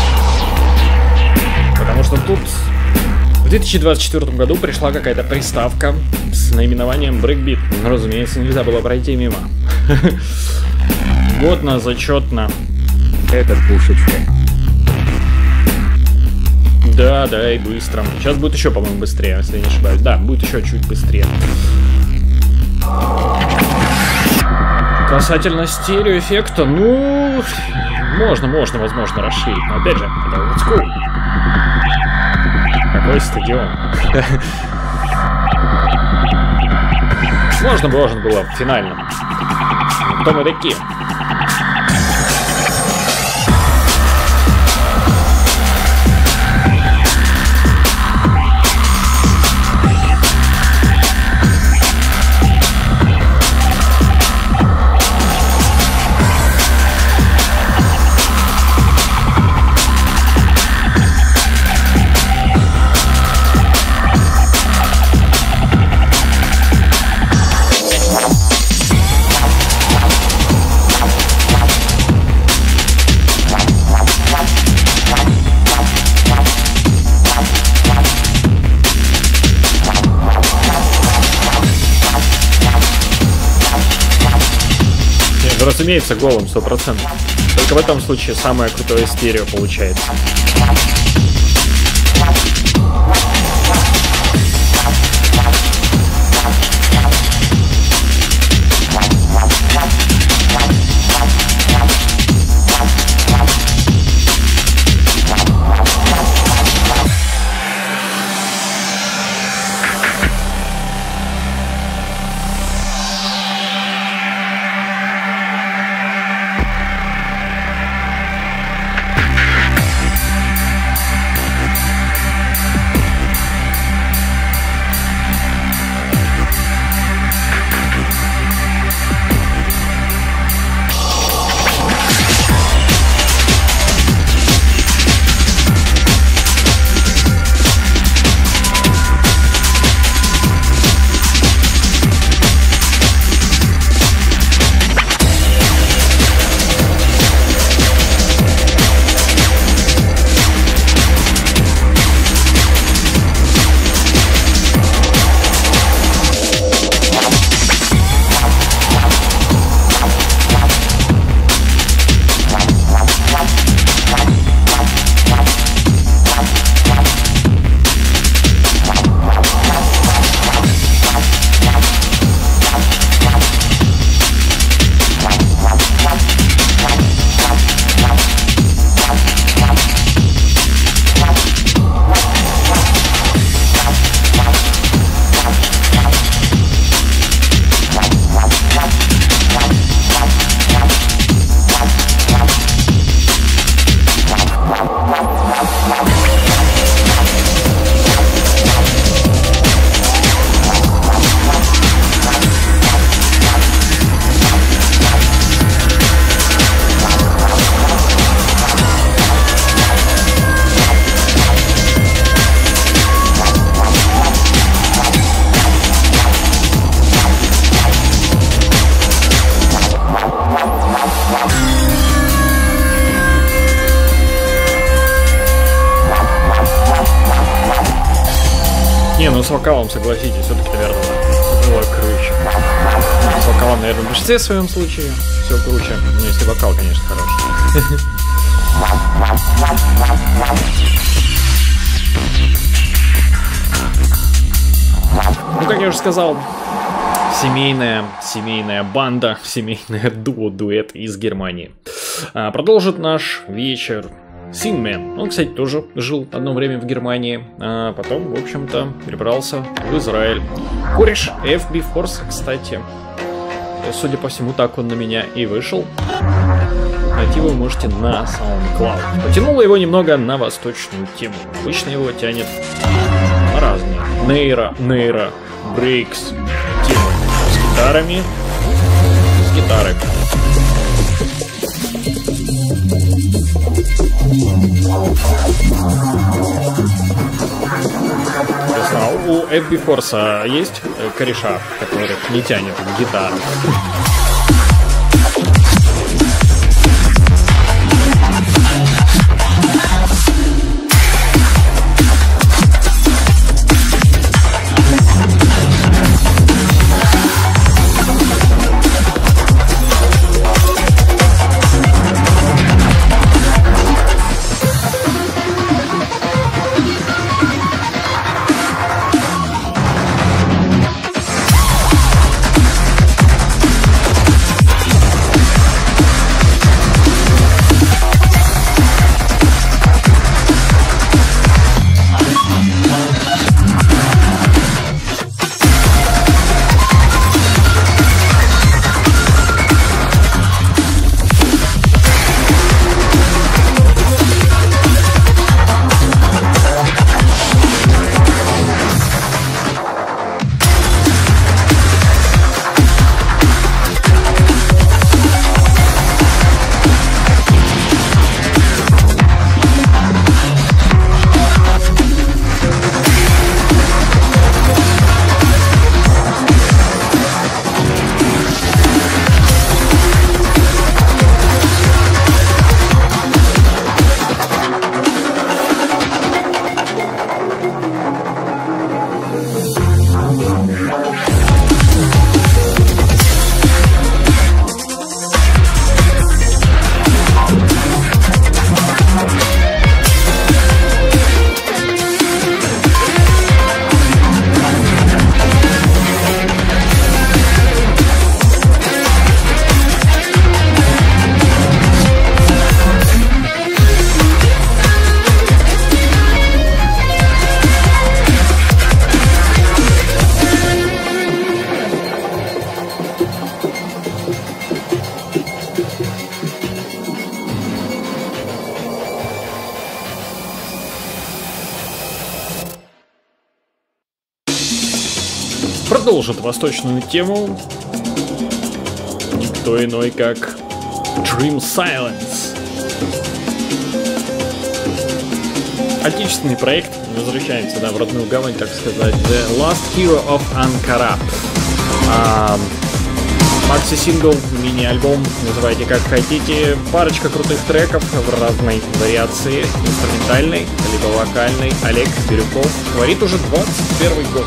Потому что тут в две тысячи двадцать четвёртом году пришла какая-то приставка с наименованием Breakbeat. Но, разумеется, нельзя было пройти мимо. Годно, зачетно. Это пушечка. Да, да, и быстро. Сейчас будет еще, по-моему, быстрее, если я не ошибаюсь. Да, будет еще чуть быстрее. Касательно стереоэффекта, ну... Можно, можно, возможно, расширить. Но опять же, это олдскул. Какой стадион. Можно, можно было в финальном. Кто мы такие? Разумеется, голым, сто процентов. Только в этом случае самое крутое стерео получается. Не, ну с вокалом, согласитесь, все-таки, наверное, было круче. С вокалом, наверное, в большинстве в своем случае все круче. Ну, если вокал, конечно, хороший. Ну, как я уже сказал, семейная, семейная банда, семейное дуо, дуэт из Германии. А, продолжит наш вечер Синмен. Он, кстати, тоже жил одно время в Германии, а потом, в общем-то, перебрался в Израиль. Кореш эф би Force, кстати. Судя по всему, так он на меня и вышел. Найти вы можете на SoundCloud. Потянуло его немного на восточную тему. Обычно его тянет на разные. Нейро, нейро, брейкс, темы с гитарами, с гитарой. У эф би Force есть кореша, которых не тянет в гитару. продолжит восточную тему никто иной, как Dream Silence. Отечественный проект. Возвращаемся, да, в родную гавань, так сказать. The Last Hero of Ankara. А, макси-сингл, мини-альбом, называйте как хотите. Парочка крутых треков в разной вариации. Инструментальной, либо вокальной. Олег Бирюков творит уже двадцать первый год.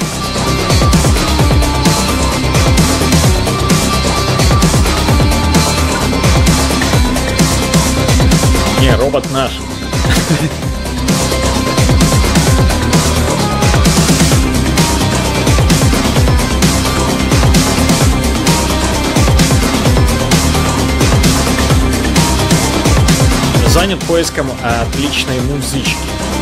Не, робот наш. Занят поиском отличной музычки.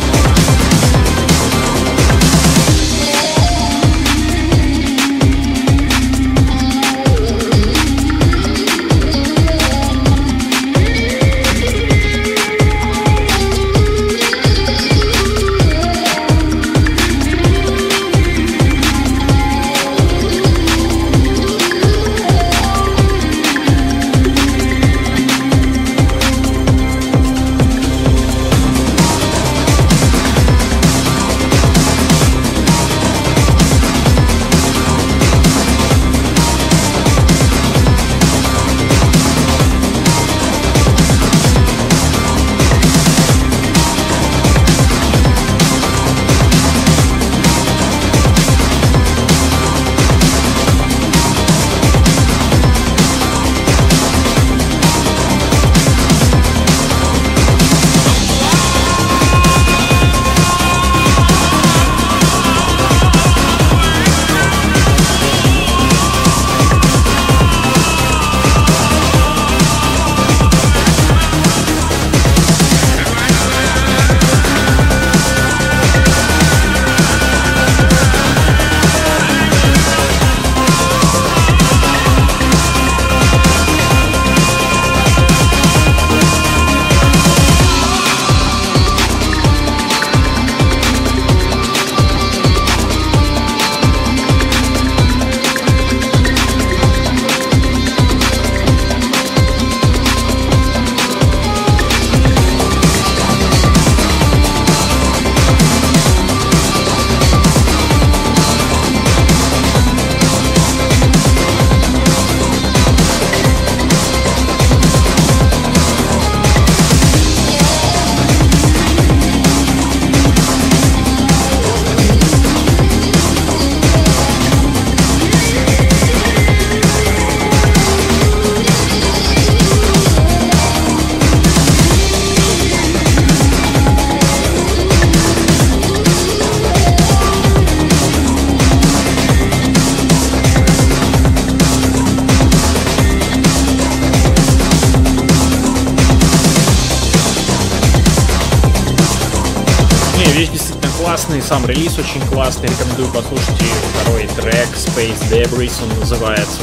Классный, сам релиз очень классный, рекомендую послушать и второй трек Space Debris, он называется.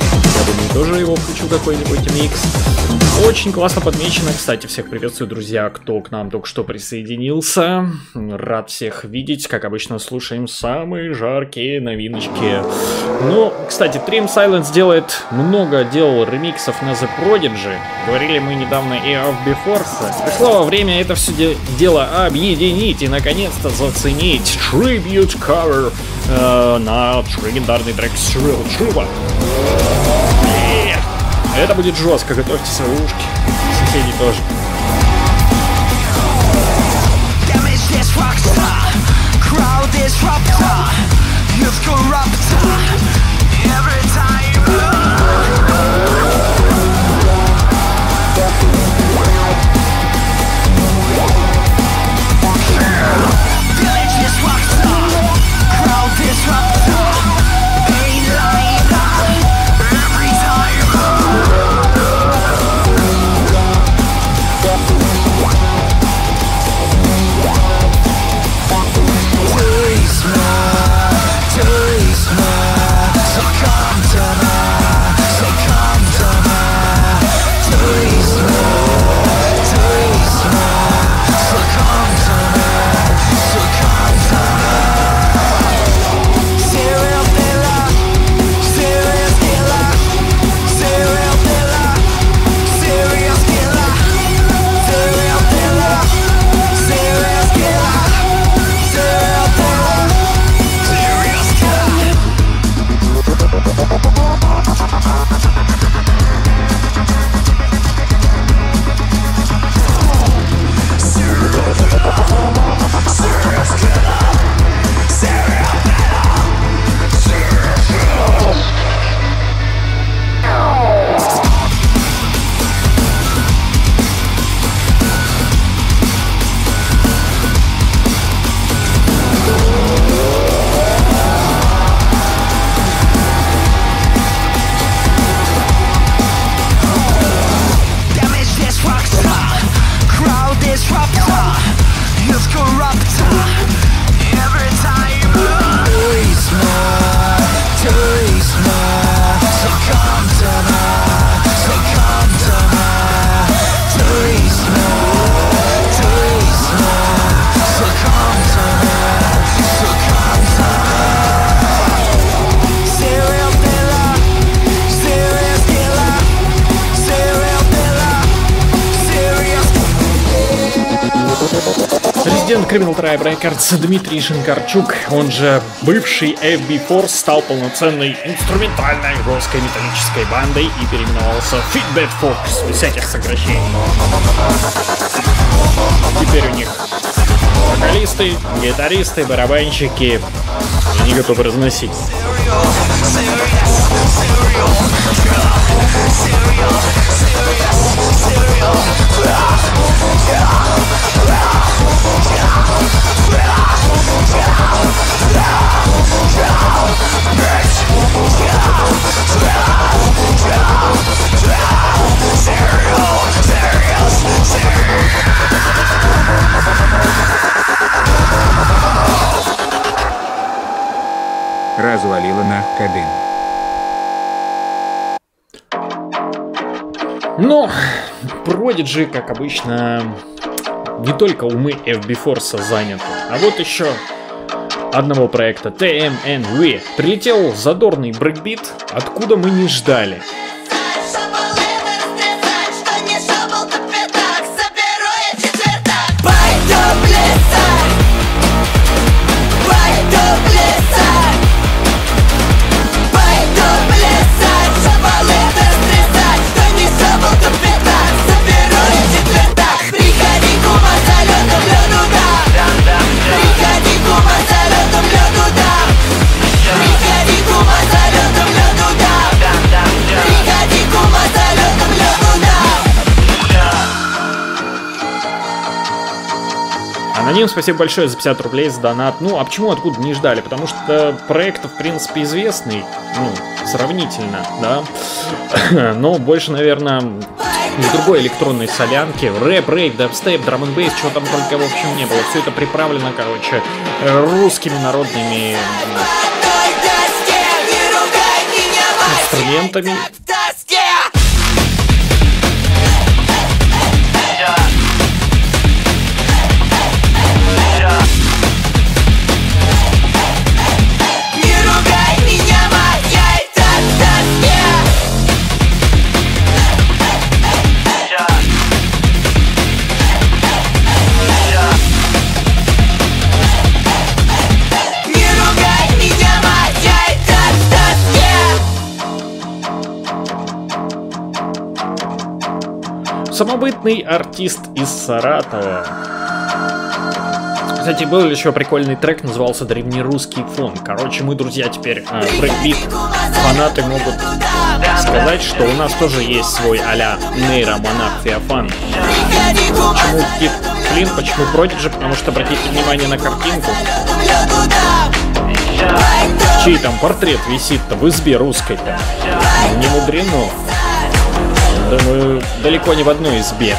Я думаю, тоже его включу какой-нибудь микс. Очень классно подмечено, кстати, всех приветствую, друзья, кто к нам только что присоединился. Рад всех видеть, как обычно слушаем самые жаркие новиночки. Ну, кстати, Dream Silence делает много, делал ремиксов на The Prodigy. Говорили мы недавно и о B-Force. Пришло время это все де- дело объединить и наконец-то заценить Tribute Cover э, на легендарный трек Shrill Trooper. Это будет жестко, готовьте свои ушки, соседи тоже. Taste my Президент Criminal Tribe Records Дмитрий Шинкарчук, он же бывший эф би Force, стал полноценной инструментальной жесткой металлической бандой и переименовался в Feedback Fox, без всяких сокращений. Теперь у них вокалисты, гитаристы, барабанщики, они готовы разносить. Развалила на Кадын. Но Prodigy, как обычно, не только умы эф би Force заняты, а вот еще одного проекта ти эм эн ви. Прилетел задорный брейкбит, откуда мы не ждали. Аноним, спасибо большое за пятьдесят рублей за донат. Ну, а почему, откуда не ждали? Потому что проект, в принципе, известный, ну, сравнительно, да. Но больше, наверное, из другой электронной солянки. Рэп, рейв, дабстеп, драм н бейс, чего там только, в общем, не было. Все это приправлено, короче, русскими народными инструментами. Самобытный артист из Саратова. Кстати, был еще прикольный трек, назывался «Древнерусский фон». Короче, мы, друзья, теперь э, брейкбит фанаты могут сказать, что у нас тоже есть свой а-ля нейромонах Феофан. Почему Кит Флинн, почему Prodigy? Потому что, обратите внимание на картинку. Чей там портрет висит-то в избе русской-то? Не мудрено. Думаю, далеко не в одной избе.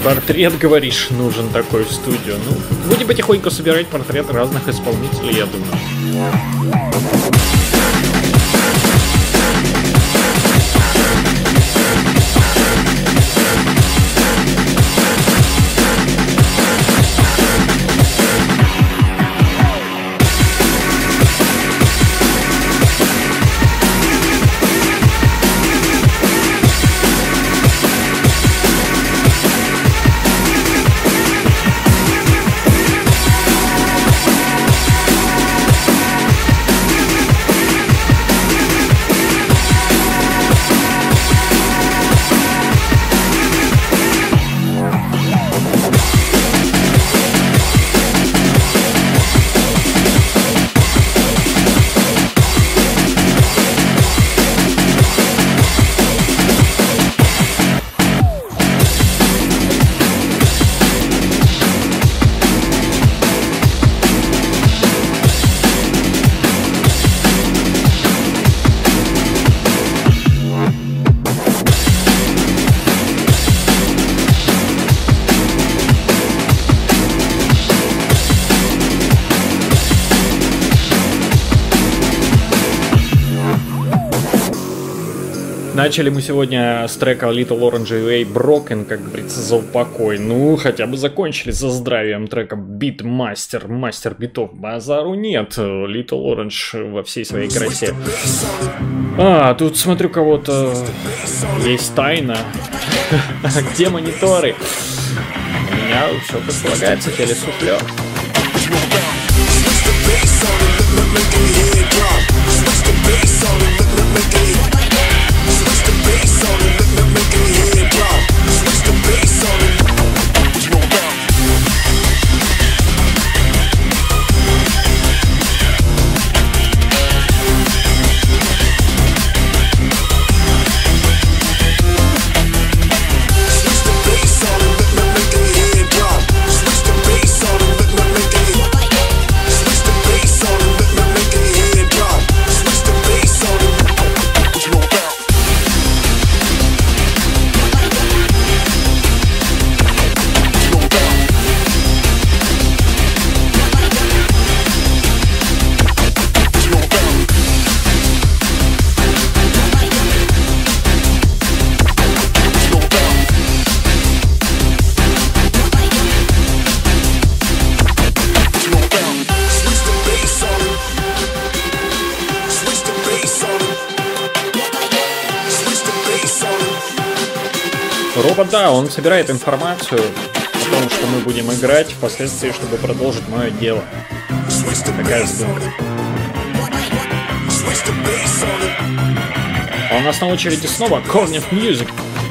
Портрет, говоришь, нужен такой в студию. Ну, будем потихоньку собирать портреты разных исполнителей, я думаю. Начали мы сегодня с трека Little Orange Way Broken, как говорится, за упокой. Ну, хотя бы закончили за здравием трека Beatmaster, мастер битов. Базару нет, Little Orange во всей своей красе. А, тут смотрю, кого-то есть тайна. Где мониторы? У меня все предполагается, телесуфлер. Робот, да, он собирает информацию о том, что мы будем играть впоследствии, чтобы продолжить мое дело. Такая задумка. А у нас на очереди снова Cornif Music.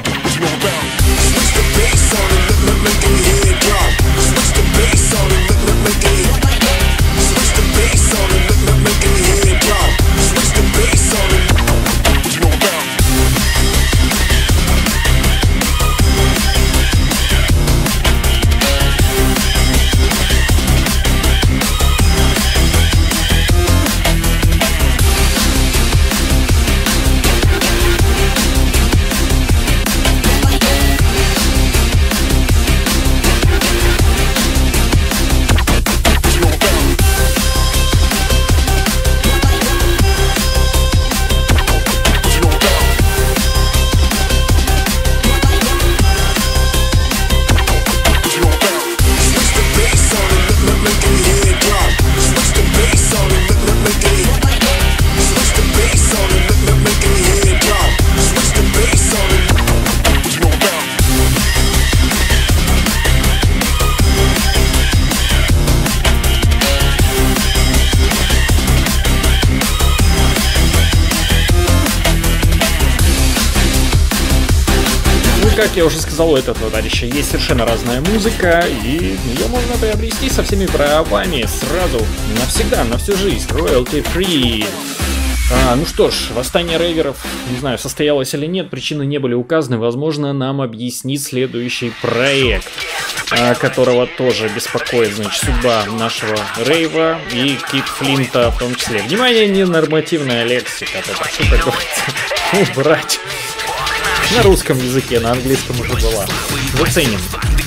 Как я уже сказал, у этого товарища есть совершенно разная музыка, и ее можно приобрести со всеми правами сразу, навсегда, на всю жизнь, royalty free. А, ну что ж, восстание рейверов, не знаю, состоялось или нет, причины не были указаны, возможно, нам объяснит следующий проект, а, которого тоже беспокоит, значит, судьба нашего рейва и Кит Флинта в том числе. Внимание, ненормативная лексика, попрошу, как говорится, убрать. На русском языке, на английском уже была. Заценим.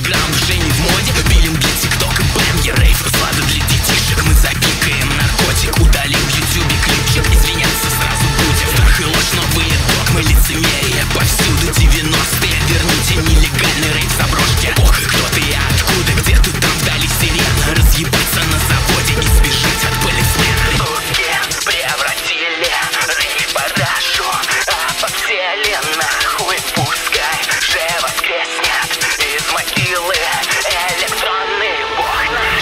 андеграунд уже не в моде. Пилим для тиктока бэмги, рейв, слада для детишек. Мы запикаем наркотик, удалим в ютубе клипчик. Извиняться сразу будем, страх и ложь, новые догмы, лицемерие повсюду. Девяностые, верните нелегальный рейв, заброшки. Ох, и кто ты и откуда, где ты там вдали сирена. Разъебаться на заводе и сбежать от полисмена. Сутки превратили рейв в парашу, а по вселенной хуй пускай же воскреснет из могилы электронный бог наш.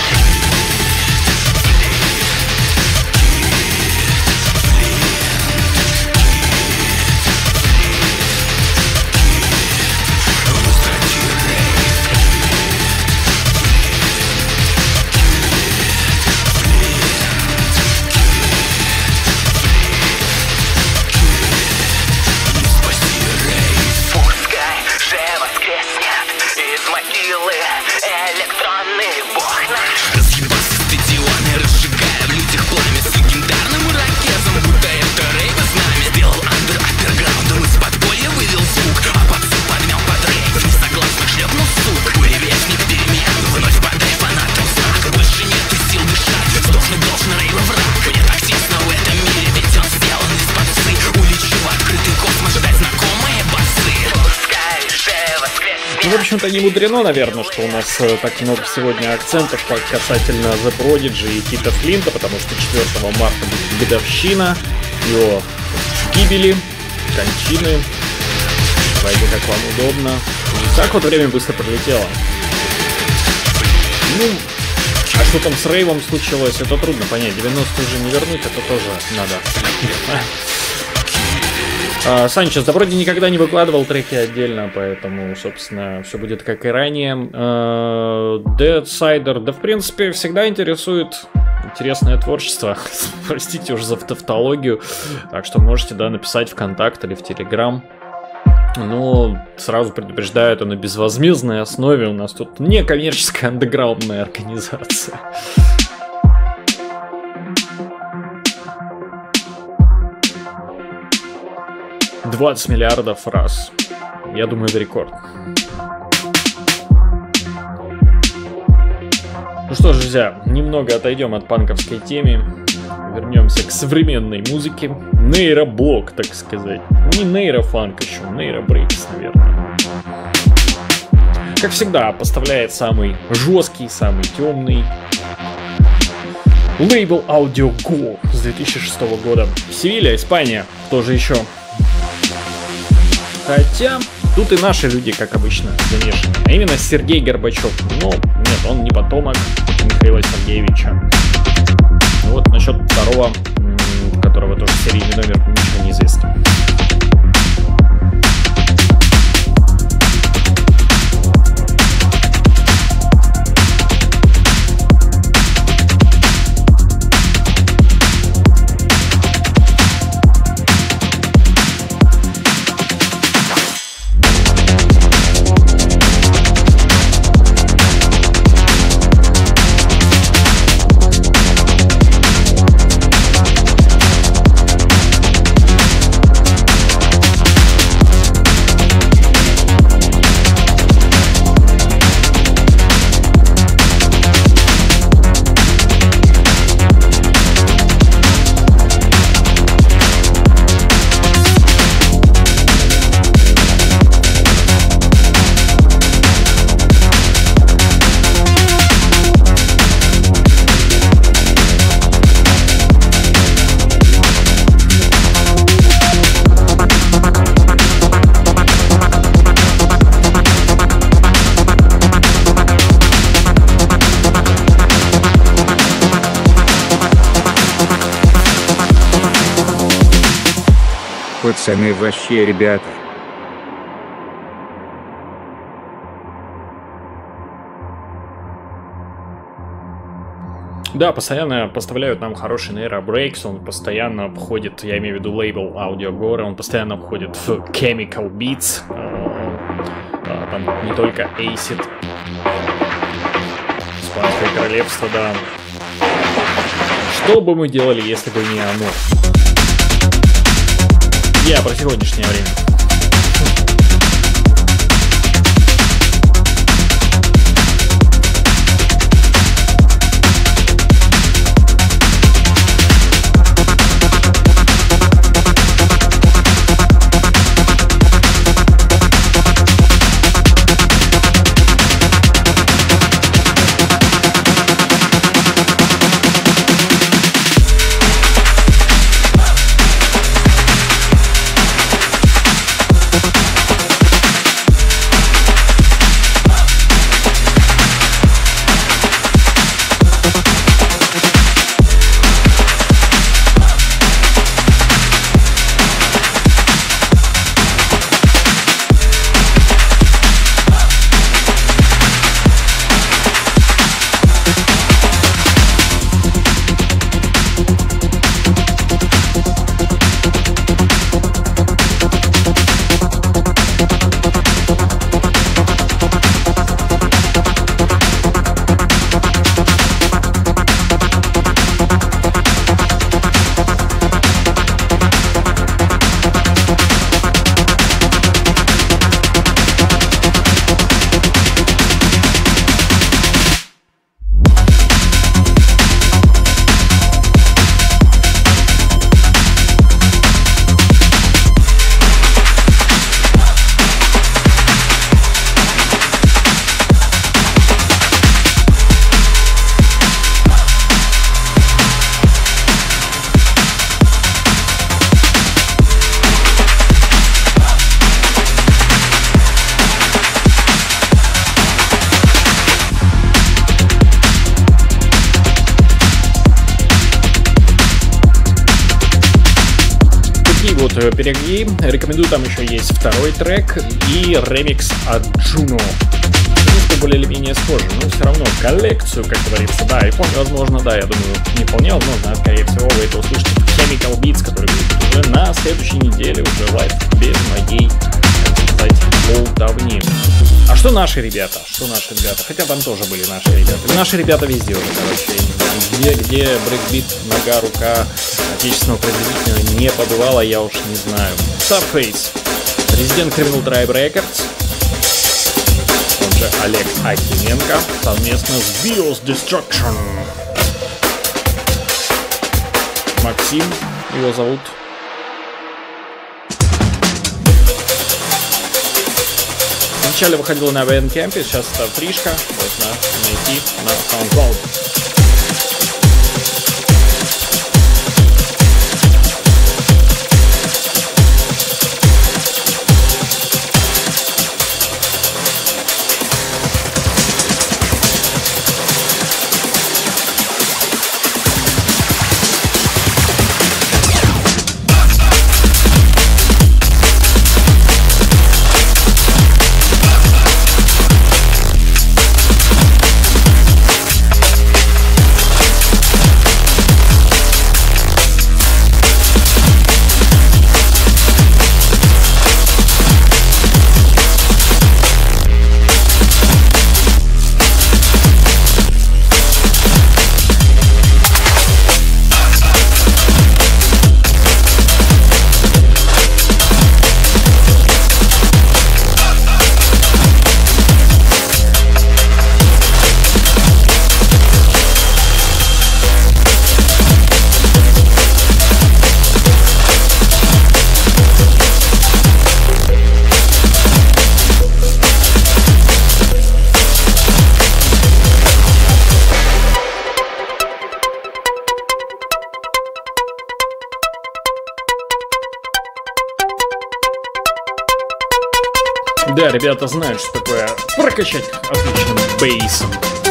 Электронный бог наш. Разъебался стадионы, разжигая в людях пламя с легендарным ирокезом, будто это рейв с нами. Сделал андер андерграундом, из подполья вывел звук, а попсу подмял под рейв. Несогласных шлепнул сук, буревестник перемен, вновь подай фанатам знак. Больше нету сил дышать, сдохнуть должен рейва враг. Мне так тесно в этом мире, ведь он сделан из попсы. Улечу в открытый космос, ждать знакомые басы. Пускай же воскреснет. Ну, в общем-то, не мудрено, наверное, что у нас э, так много сегодня акцентов касательно The Prodigy и Кита Флинта, потому что четвёртого марта будет годовщина его гибели, кончины. Давайте, как вам удобно. Так вот время быстро пролетело. Ну, а что там с рейвом случилось, это трудно понять. девяностые уже не вернуть, это тоже надо. Uh, Санчес, да вроде никогда не выкладывал треки отдельно, поэтому, собственно, все будет как и ранее. Uh, Deadsider, да в принципе всегда интересует интересное творчество. Простите уж за тавтологию. Так что можете, да, написать в контакт или в Телеграм. Но сразу предупреждаю, это на безвозмездной основе. У нас тут не коммерческая андеграундная организация. двадцать миллиардов раз. Я думаю, это рекорд. Ну что ж, друзья, немного отойдем от панковской темы. Вернемся к современной музыке. Нейроблок, так сказать. Не нейрофанк еще, нейробрейкс, наверное. Как всегда, поставляет самый жесткий, самый темный лейбл Audio Go с две тысячи шестого года. Севилья, Испания, тоже еще. Хотя, тут и наши люди, как обычно, замешаны. А именно Сергей Горбачев. Ну, нет, он не потомок Михаила Сергеевича. Ну вот, насчет второго, у которого тоже серийный номер, ничего не известно. Пацаны вообще, ребята. Да, постоянно поставляют нам хороший нейробрейкс, он постоянно входит, я имею в виду лейбл Audio Go, он постоянно входит в Chemical Beats, там не только Acid, Испанское королевство, да. Что бы мы делали, если бы не оно? Я про сегодняшнее время. береги. Рекомендую, там еще есть второй трек и ремикс от Juno. Что более или менее схоже, но все равно коллекцию, как говорится. Да, и вполне возможно, да, я думаю, не вполне возможно, а скорее всего вы это услышите в Chemical Beats, который будет уже на следующей неделе, уже лайв без моей, так сказать, болтовни. А что наши ребята? Что наши ребята? Хотя там тоже были наши ребята. Наши ребята везде уже, короче. Где, где брейкбит, нога, рука отечественного производителя не побывала, я уж не знаю. Subface, президент Criminal Tribe Records, он же Олег Акименко, совместно с Bios Destruction. Максим его зовут. Вначале выходила на Bandcamp, сейчас это фришка, можно найти на SoundCloud. Да, ребята знают, что такое прокачать отличным бейсом.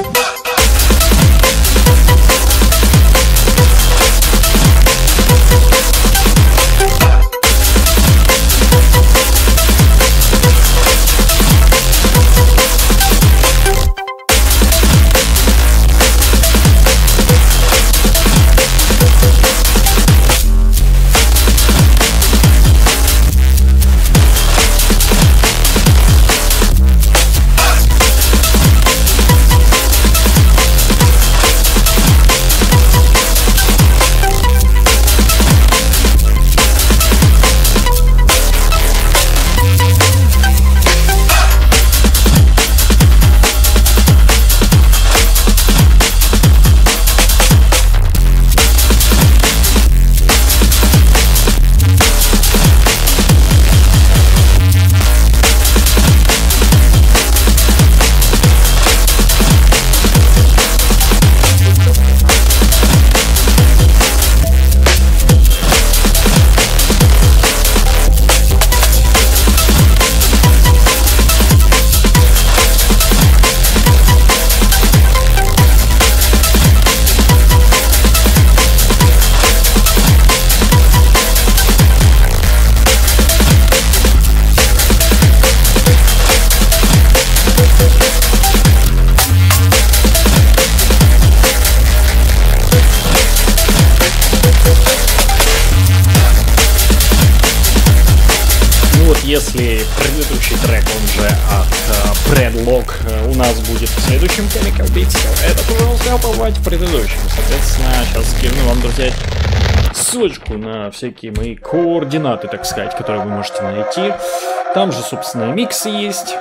Если предыдущий трек, он же от uh, Predlog, uh, у нас будет в следующем Chemical Beats, этот уже успел побывать в предыдущем. Соответственно, сейчас скину вам, друзья, ссылочку на всякие мои координаты, так сказать, которые вы можете найти. Там же, собственно, миксы есть.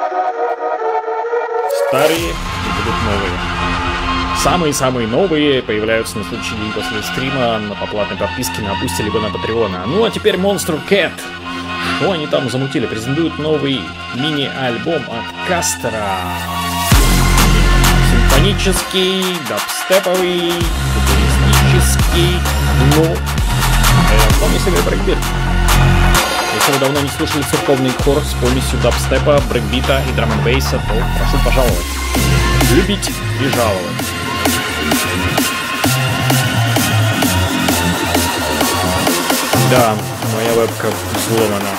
Старые и будут новые. Самые-самые новые появляются на следующий день после стрима по платной подписке на Boosty либо на Patreon. Ну а теперь Monster Cat. Что они там замутили? Презентуют новый мини-альбом от Кастера. Симфонический, дабстеповый, футуристический, ну, э, вполне себе брейкбит. Если вы давно не слушали церковный хор с помесью дабстепа, брейкбита и драм-н-бейса, то прошу пожаловать. Любить и жаловать. Да, моя вебка взломана.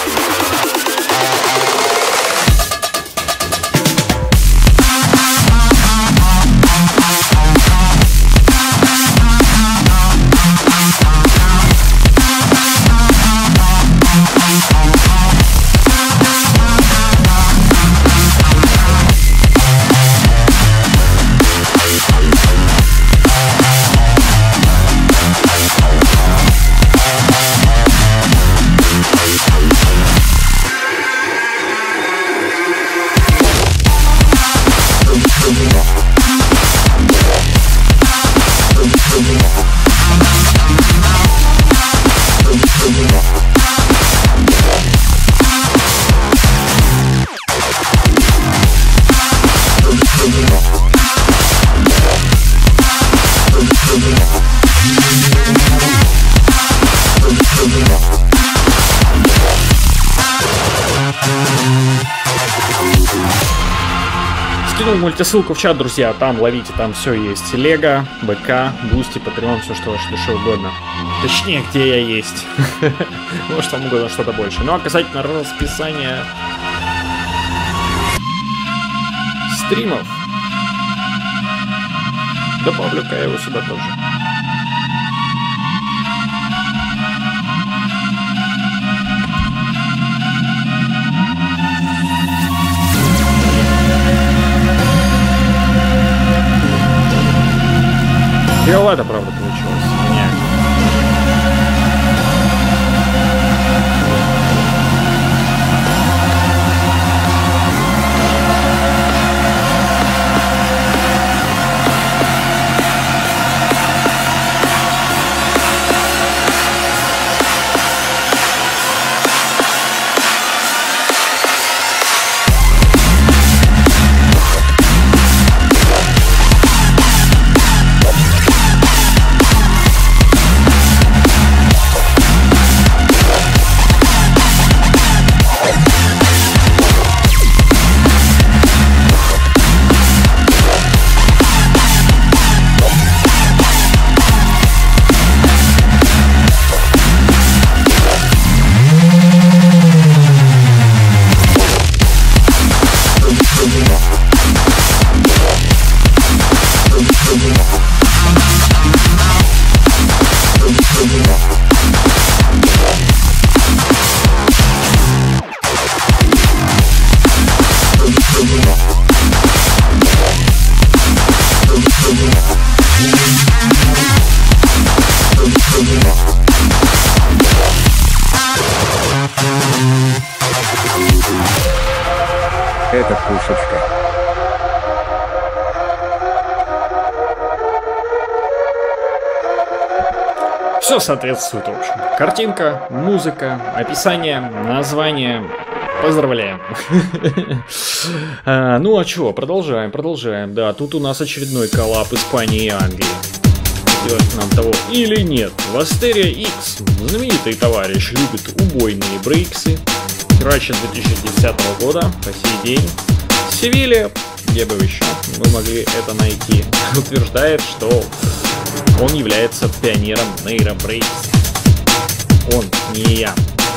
Скинул мультисылку в чат, друзья, там ловите, там все есть. Лего, БК, Бусти, Патреон, все, что ваше душе угодно. Точнее, где я есть. Может, вам угодно что-то больше. Ну, а касательно расписания стримов, добавлю-ка я его сюда тоже. Фиолата, правда, получилось. Нет. Это пушечка. Все соответствует, в общем. Картинка, музыка, описание, название. Поздравляем. а, ну а чего, продолжаем, продолжаем. Да, тут у нас очередной коллаб Испании и Англии. Делать нам того или нет. Вастерия X, знаменитый товарищ, любит убойные брейксы. Херачит две тысячи десятого года по сей день. Севилья, где бы еще вы могли это найти, утверждает, что он является пионером нейробрейкс. Он, не я.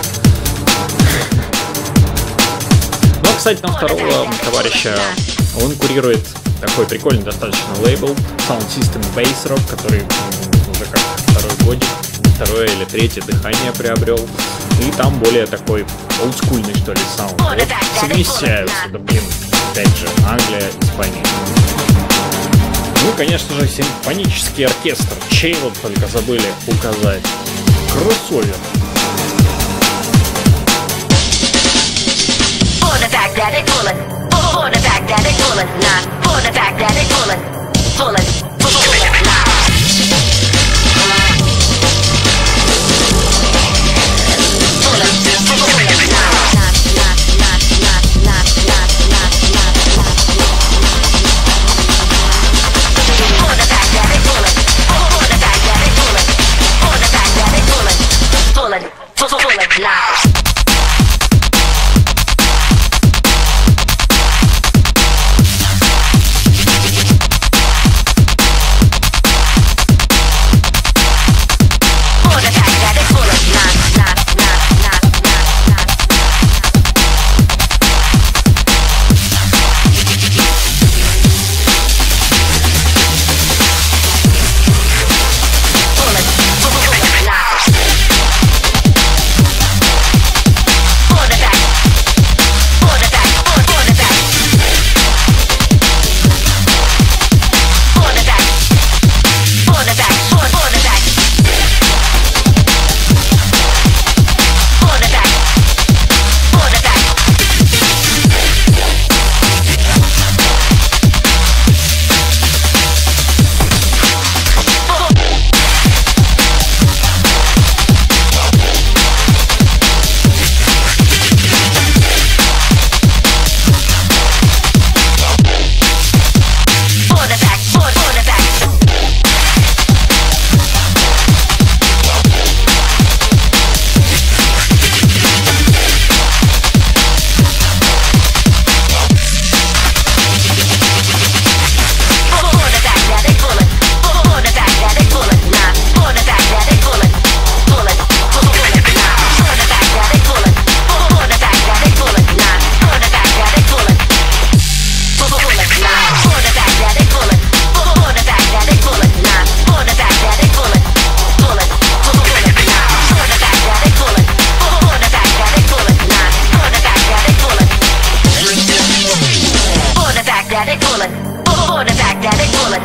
Но, кстати, там второго товарища, он курирует такой прикольный достаточно лейбл Sound System Bass Rock, который уже как второй годик, второе или третье дыхание приобрел. И там более такой олдскульный, что ли, саунд. Вот совмещаются, да блин, опять же, Англия, Испания. Ну, конечно же, симфонический оркестр. Чей вот только забыли указать. Кроссовер.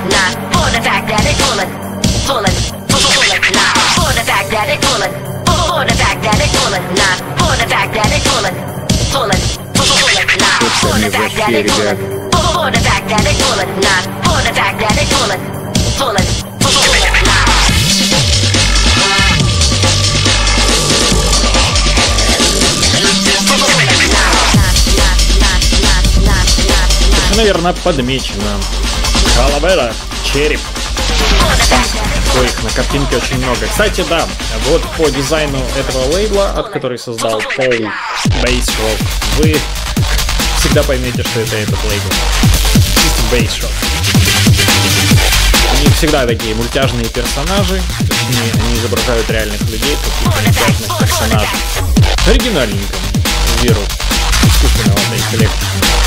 nah. For the fact that it's full of, full of, full of, nah. For the fact that it's full of, for the fact that it's full of, nah. For the fact that it's full of, full of, full of, nah. For the fact that it's full of, for the fact that it's full of, nah. For the fact that it's full of, full of, full of, nah. Наверное, подмечено. Калавера, череп. Коих на картинке очень много. Кстати, да, вот по дизайну этого лейбла, от которого создал Пол Bass Rock, вы всегда поймете, что это этот лейбл. System Bass Rock. У них всегда такие мультяжные персонажи, точнее, они изображают реальных людей, таких мультяжных персонажей. Оригинальненько, веру искусственного интеллекта.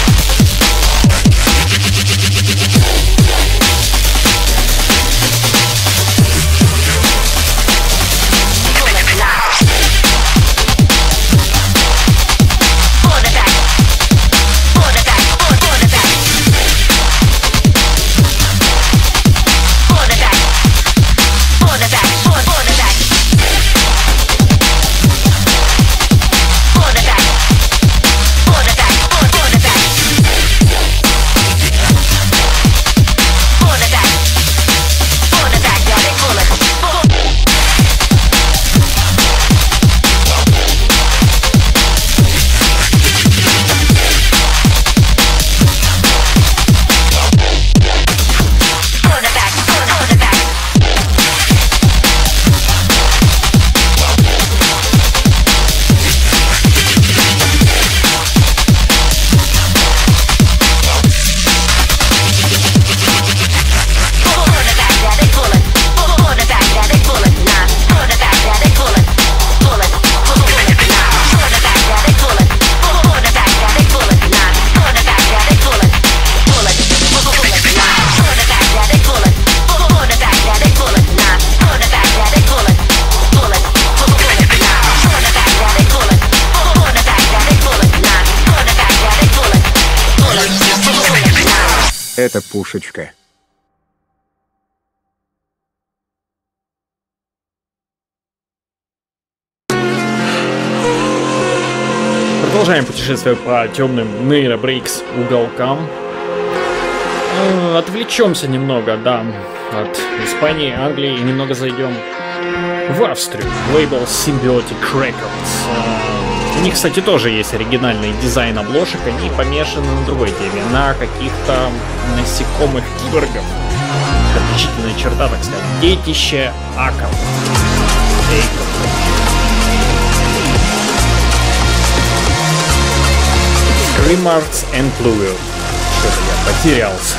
Это пушечка. Продолжаем путешествие по темным нейробрейкс уголкам. Э, отвлечемся немного, да, от Испании, Англии и немного зайдем в Австрию. Лейбл Symbiotic Records. Э, у них, кстати, тоже есть оригинальный дизайн обложек. Они помешаны на другой теме, на каких-то насекомых киборгов. Отличительная черта, так сказать. Детище Аков. Grimmarts and Pluvio. Что-то я потерялся.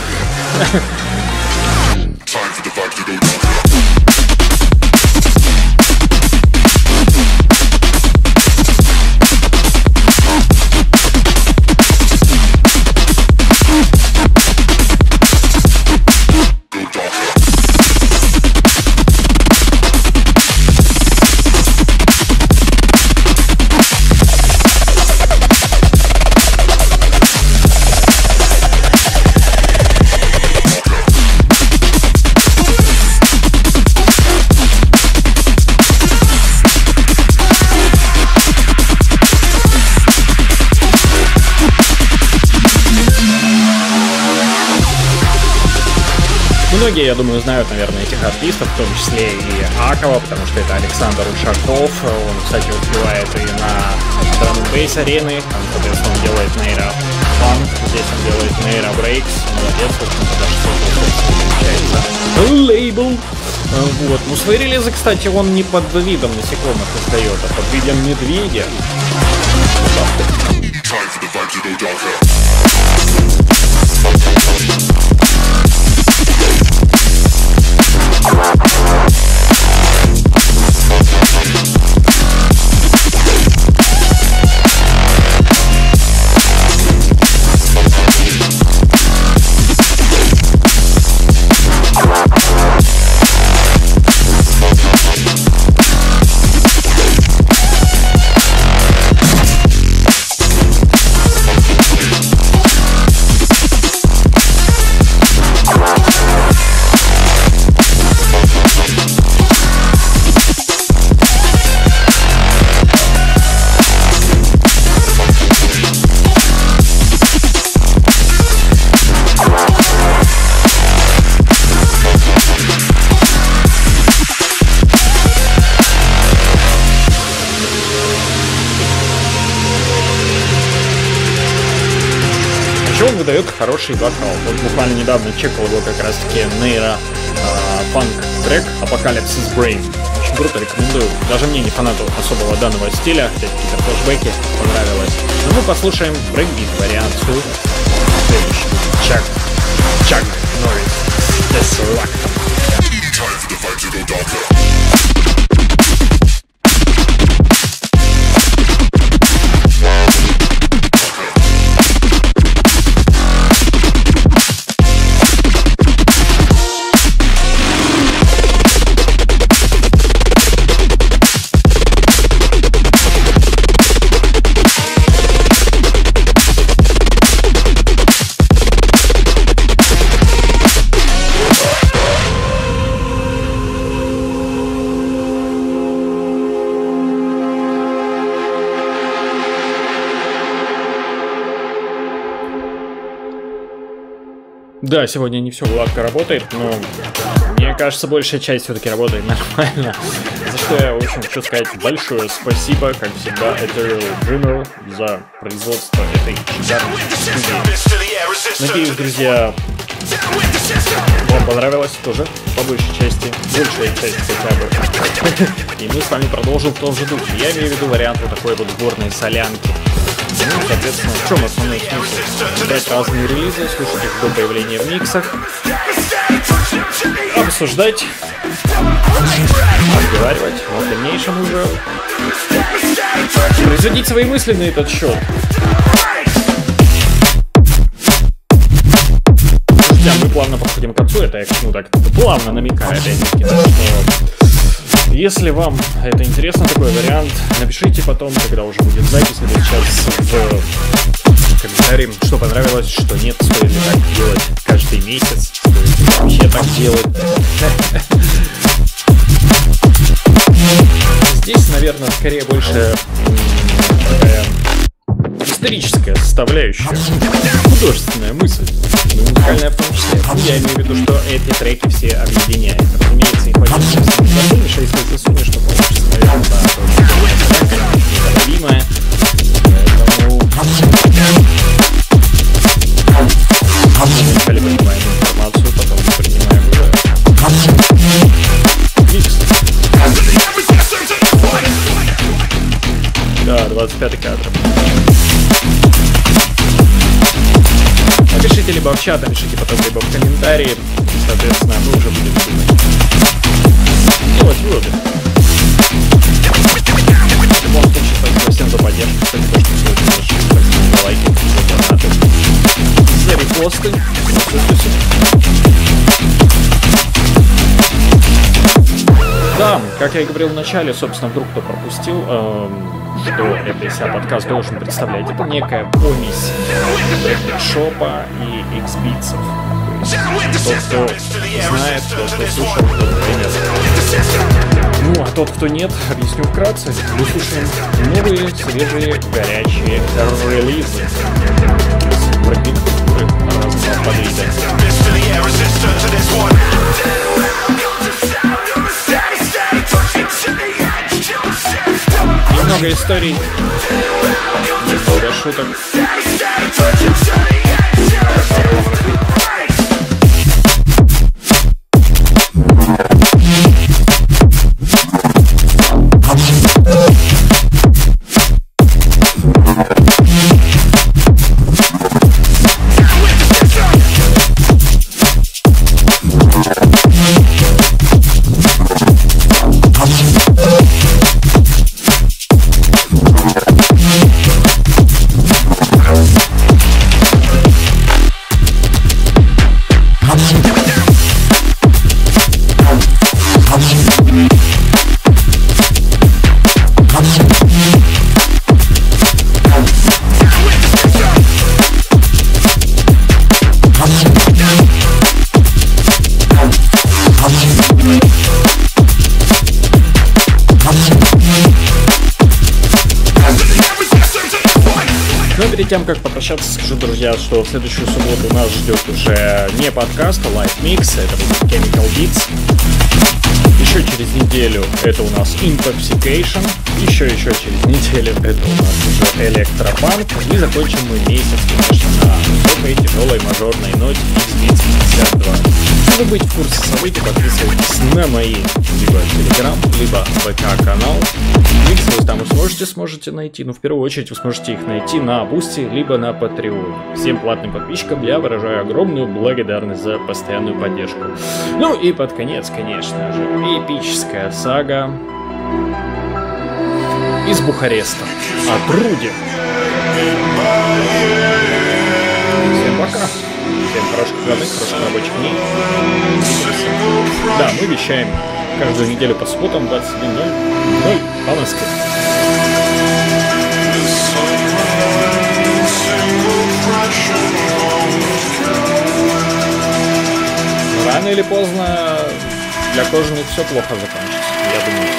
Многие, я думаю, знают, наверное, этих артистов, в том числе и Акова, потому что это Александр Ушаков. Он, кстати, выступает и на драм н бейс арены. Там, соответственно, он делает нейро-фанк, здесь он делает нейро-брейкс. Молодец, в общем-то, даже что получается. Лейбл. Вот. Ну, свои релизы, кстати, он не под видом насекомых издает, а под видом медведя. дает хороший вокал. Вот буквально недавно чекал его как раз таки нейро-панк трек Apocalypse Brain. Очень круто, рекомендую. Даже мне, не фанату особого данного стиля, хотя какие-то флешбеки понравилось. Но мы послушаем брейкбит вариацию. Следующий. Чак. Чак Норрис. Desolactum. Да, сегодня не все гладко работает, но мне кажется, большая часть все-таки работает нормально. За что я, в общем, хочу сказать большое спасибо, как всегда, Ethereal Dreamer за производство этой шикарной студии. Надеюсь, друзья, вам понравилось тоже, по большей части, большая часть хотя бы. И мы с вами продолжим в том же духе. Я имею в виду вариант вот такой вот сборной солянки. Ну, соответственно, в чем основной смысл? Брать разные релизы, слушать их до появления в миксах, обсуждать, разговаривать, но в дальнейшем уже производить свои мысли на этот счет. Друзья, мы плавно подходим к концу, это я ну, так плавно намекаю, опять-таки, что... Если вам это интересно, такой вариант, напишите потом, когда уже будет запись, или сейчас в комментарии, что понравилось, что нет, стоит ли так делать каждый месяц, стоит ли вообще так делать. Здесь, наверное, скорее больше такая историческая составляющая, художественная мысль, и музыкальная в том числе. Ну, я имею в виду, что эти треки все объединяют. Разумеется, их в один час не засунешь, а если засунешь, что получится, наверное, да, то непоправимое. Поэтому вначале понимаем информацию, потом принимаем уже микс. Да, двадцать пятый кадр. Напишите либо в чат, напишите потом либо в комментарии. Соответственно, мы уже будем думать. Делать выводы. В любом случае, спасибо всем за поддержку. Кстати, то, что сегодня зашли. Спасибо за лайки, за донаты, за репосты. Да, как я и говорил в начале, собственно, вдруг кто пропустил, эм, что это из себя подкаст должен представлять. Это некая помесь шопа и икс-битсов. Тот, кто знает, тот, кто слушал, тот, кто нет. Ну, а тот, кто нет, объясню вкратце. Мы слушаем новые, свежие, горячие релизы из брейкбит-культуры разного подвида. Немного историй, немного шуток. Перед тем, как попрощаться, скажу, друзья, что в следующую субботу нас ждет уже не подкаст, а лайв-микс. Это будет Chemical Beats. Еще через неделю это у нас Intoxication. Еще еще через неделю это у нас уже Электропанк. И закончим мы месяц, конечно, на высокой тяжелой мажорной ноте икс пятьдесят два. Чтобы быть в курсе событий, подписывайтесь на мои либо Telegram, либо ВК канал. Миксы вы там сможете, сможете найти, но в первую очередь вы сможете их найти на Boosty, либо на Patreon. Всем платным подписчикам я выражаю огромную благодарность за постоянную поддержку. Ну и под конец, конечно же, эпическая сага из Бухареста от Руди. Всем пока. Всем хороших выходных, хороших рабочих дней. Да, мы вещаем каждую неделю по субботам двадцать один ноль ноль по Москве. Рано или поздно для кожаных все плохо закончится, я думаю.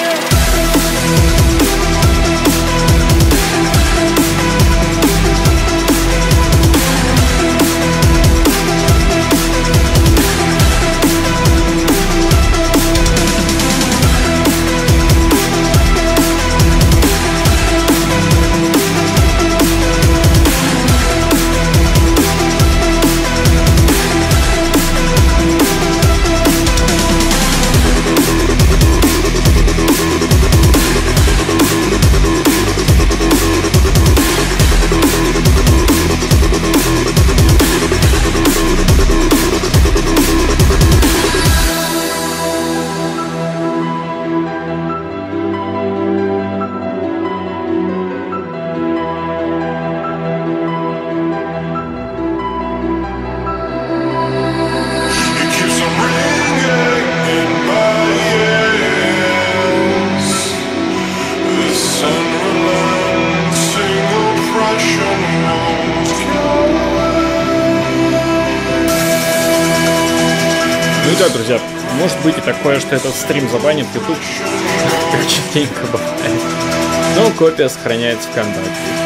Да, друзья, может быть и такое, что этот стрим забанит YouTube. Частенько бывает. Но копия сохраняется ВКонтакте.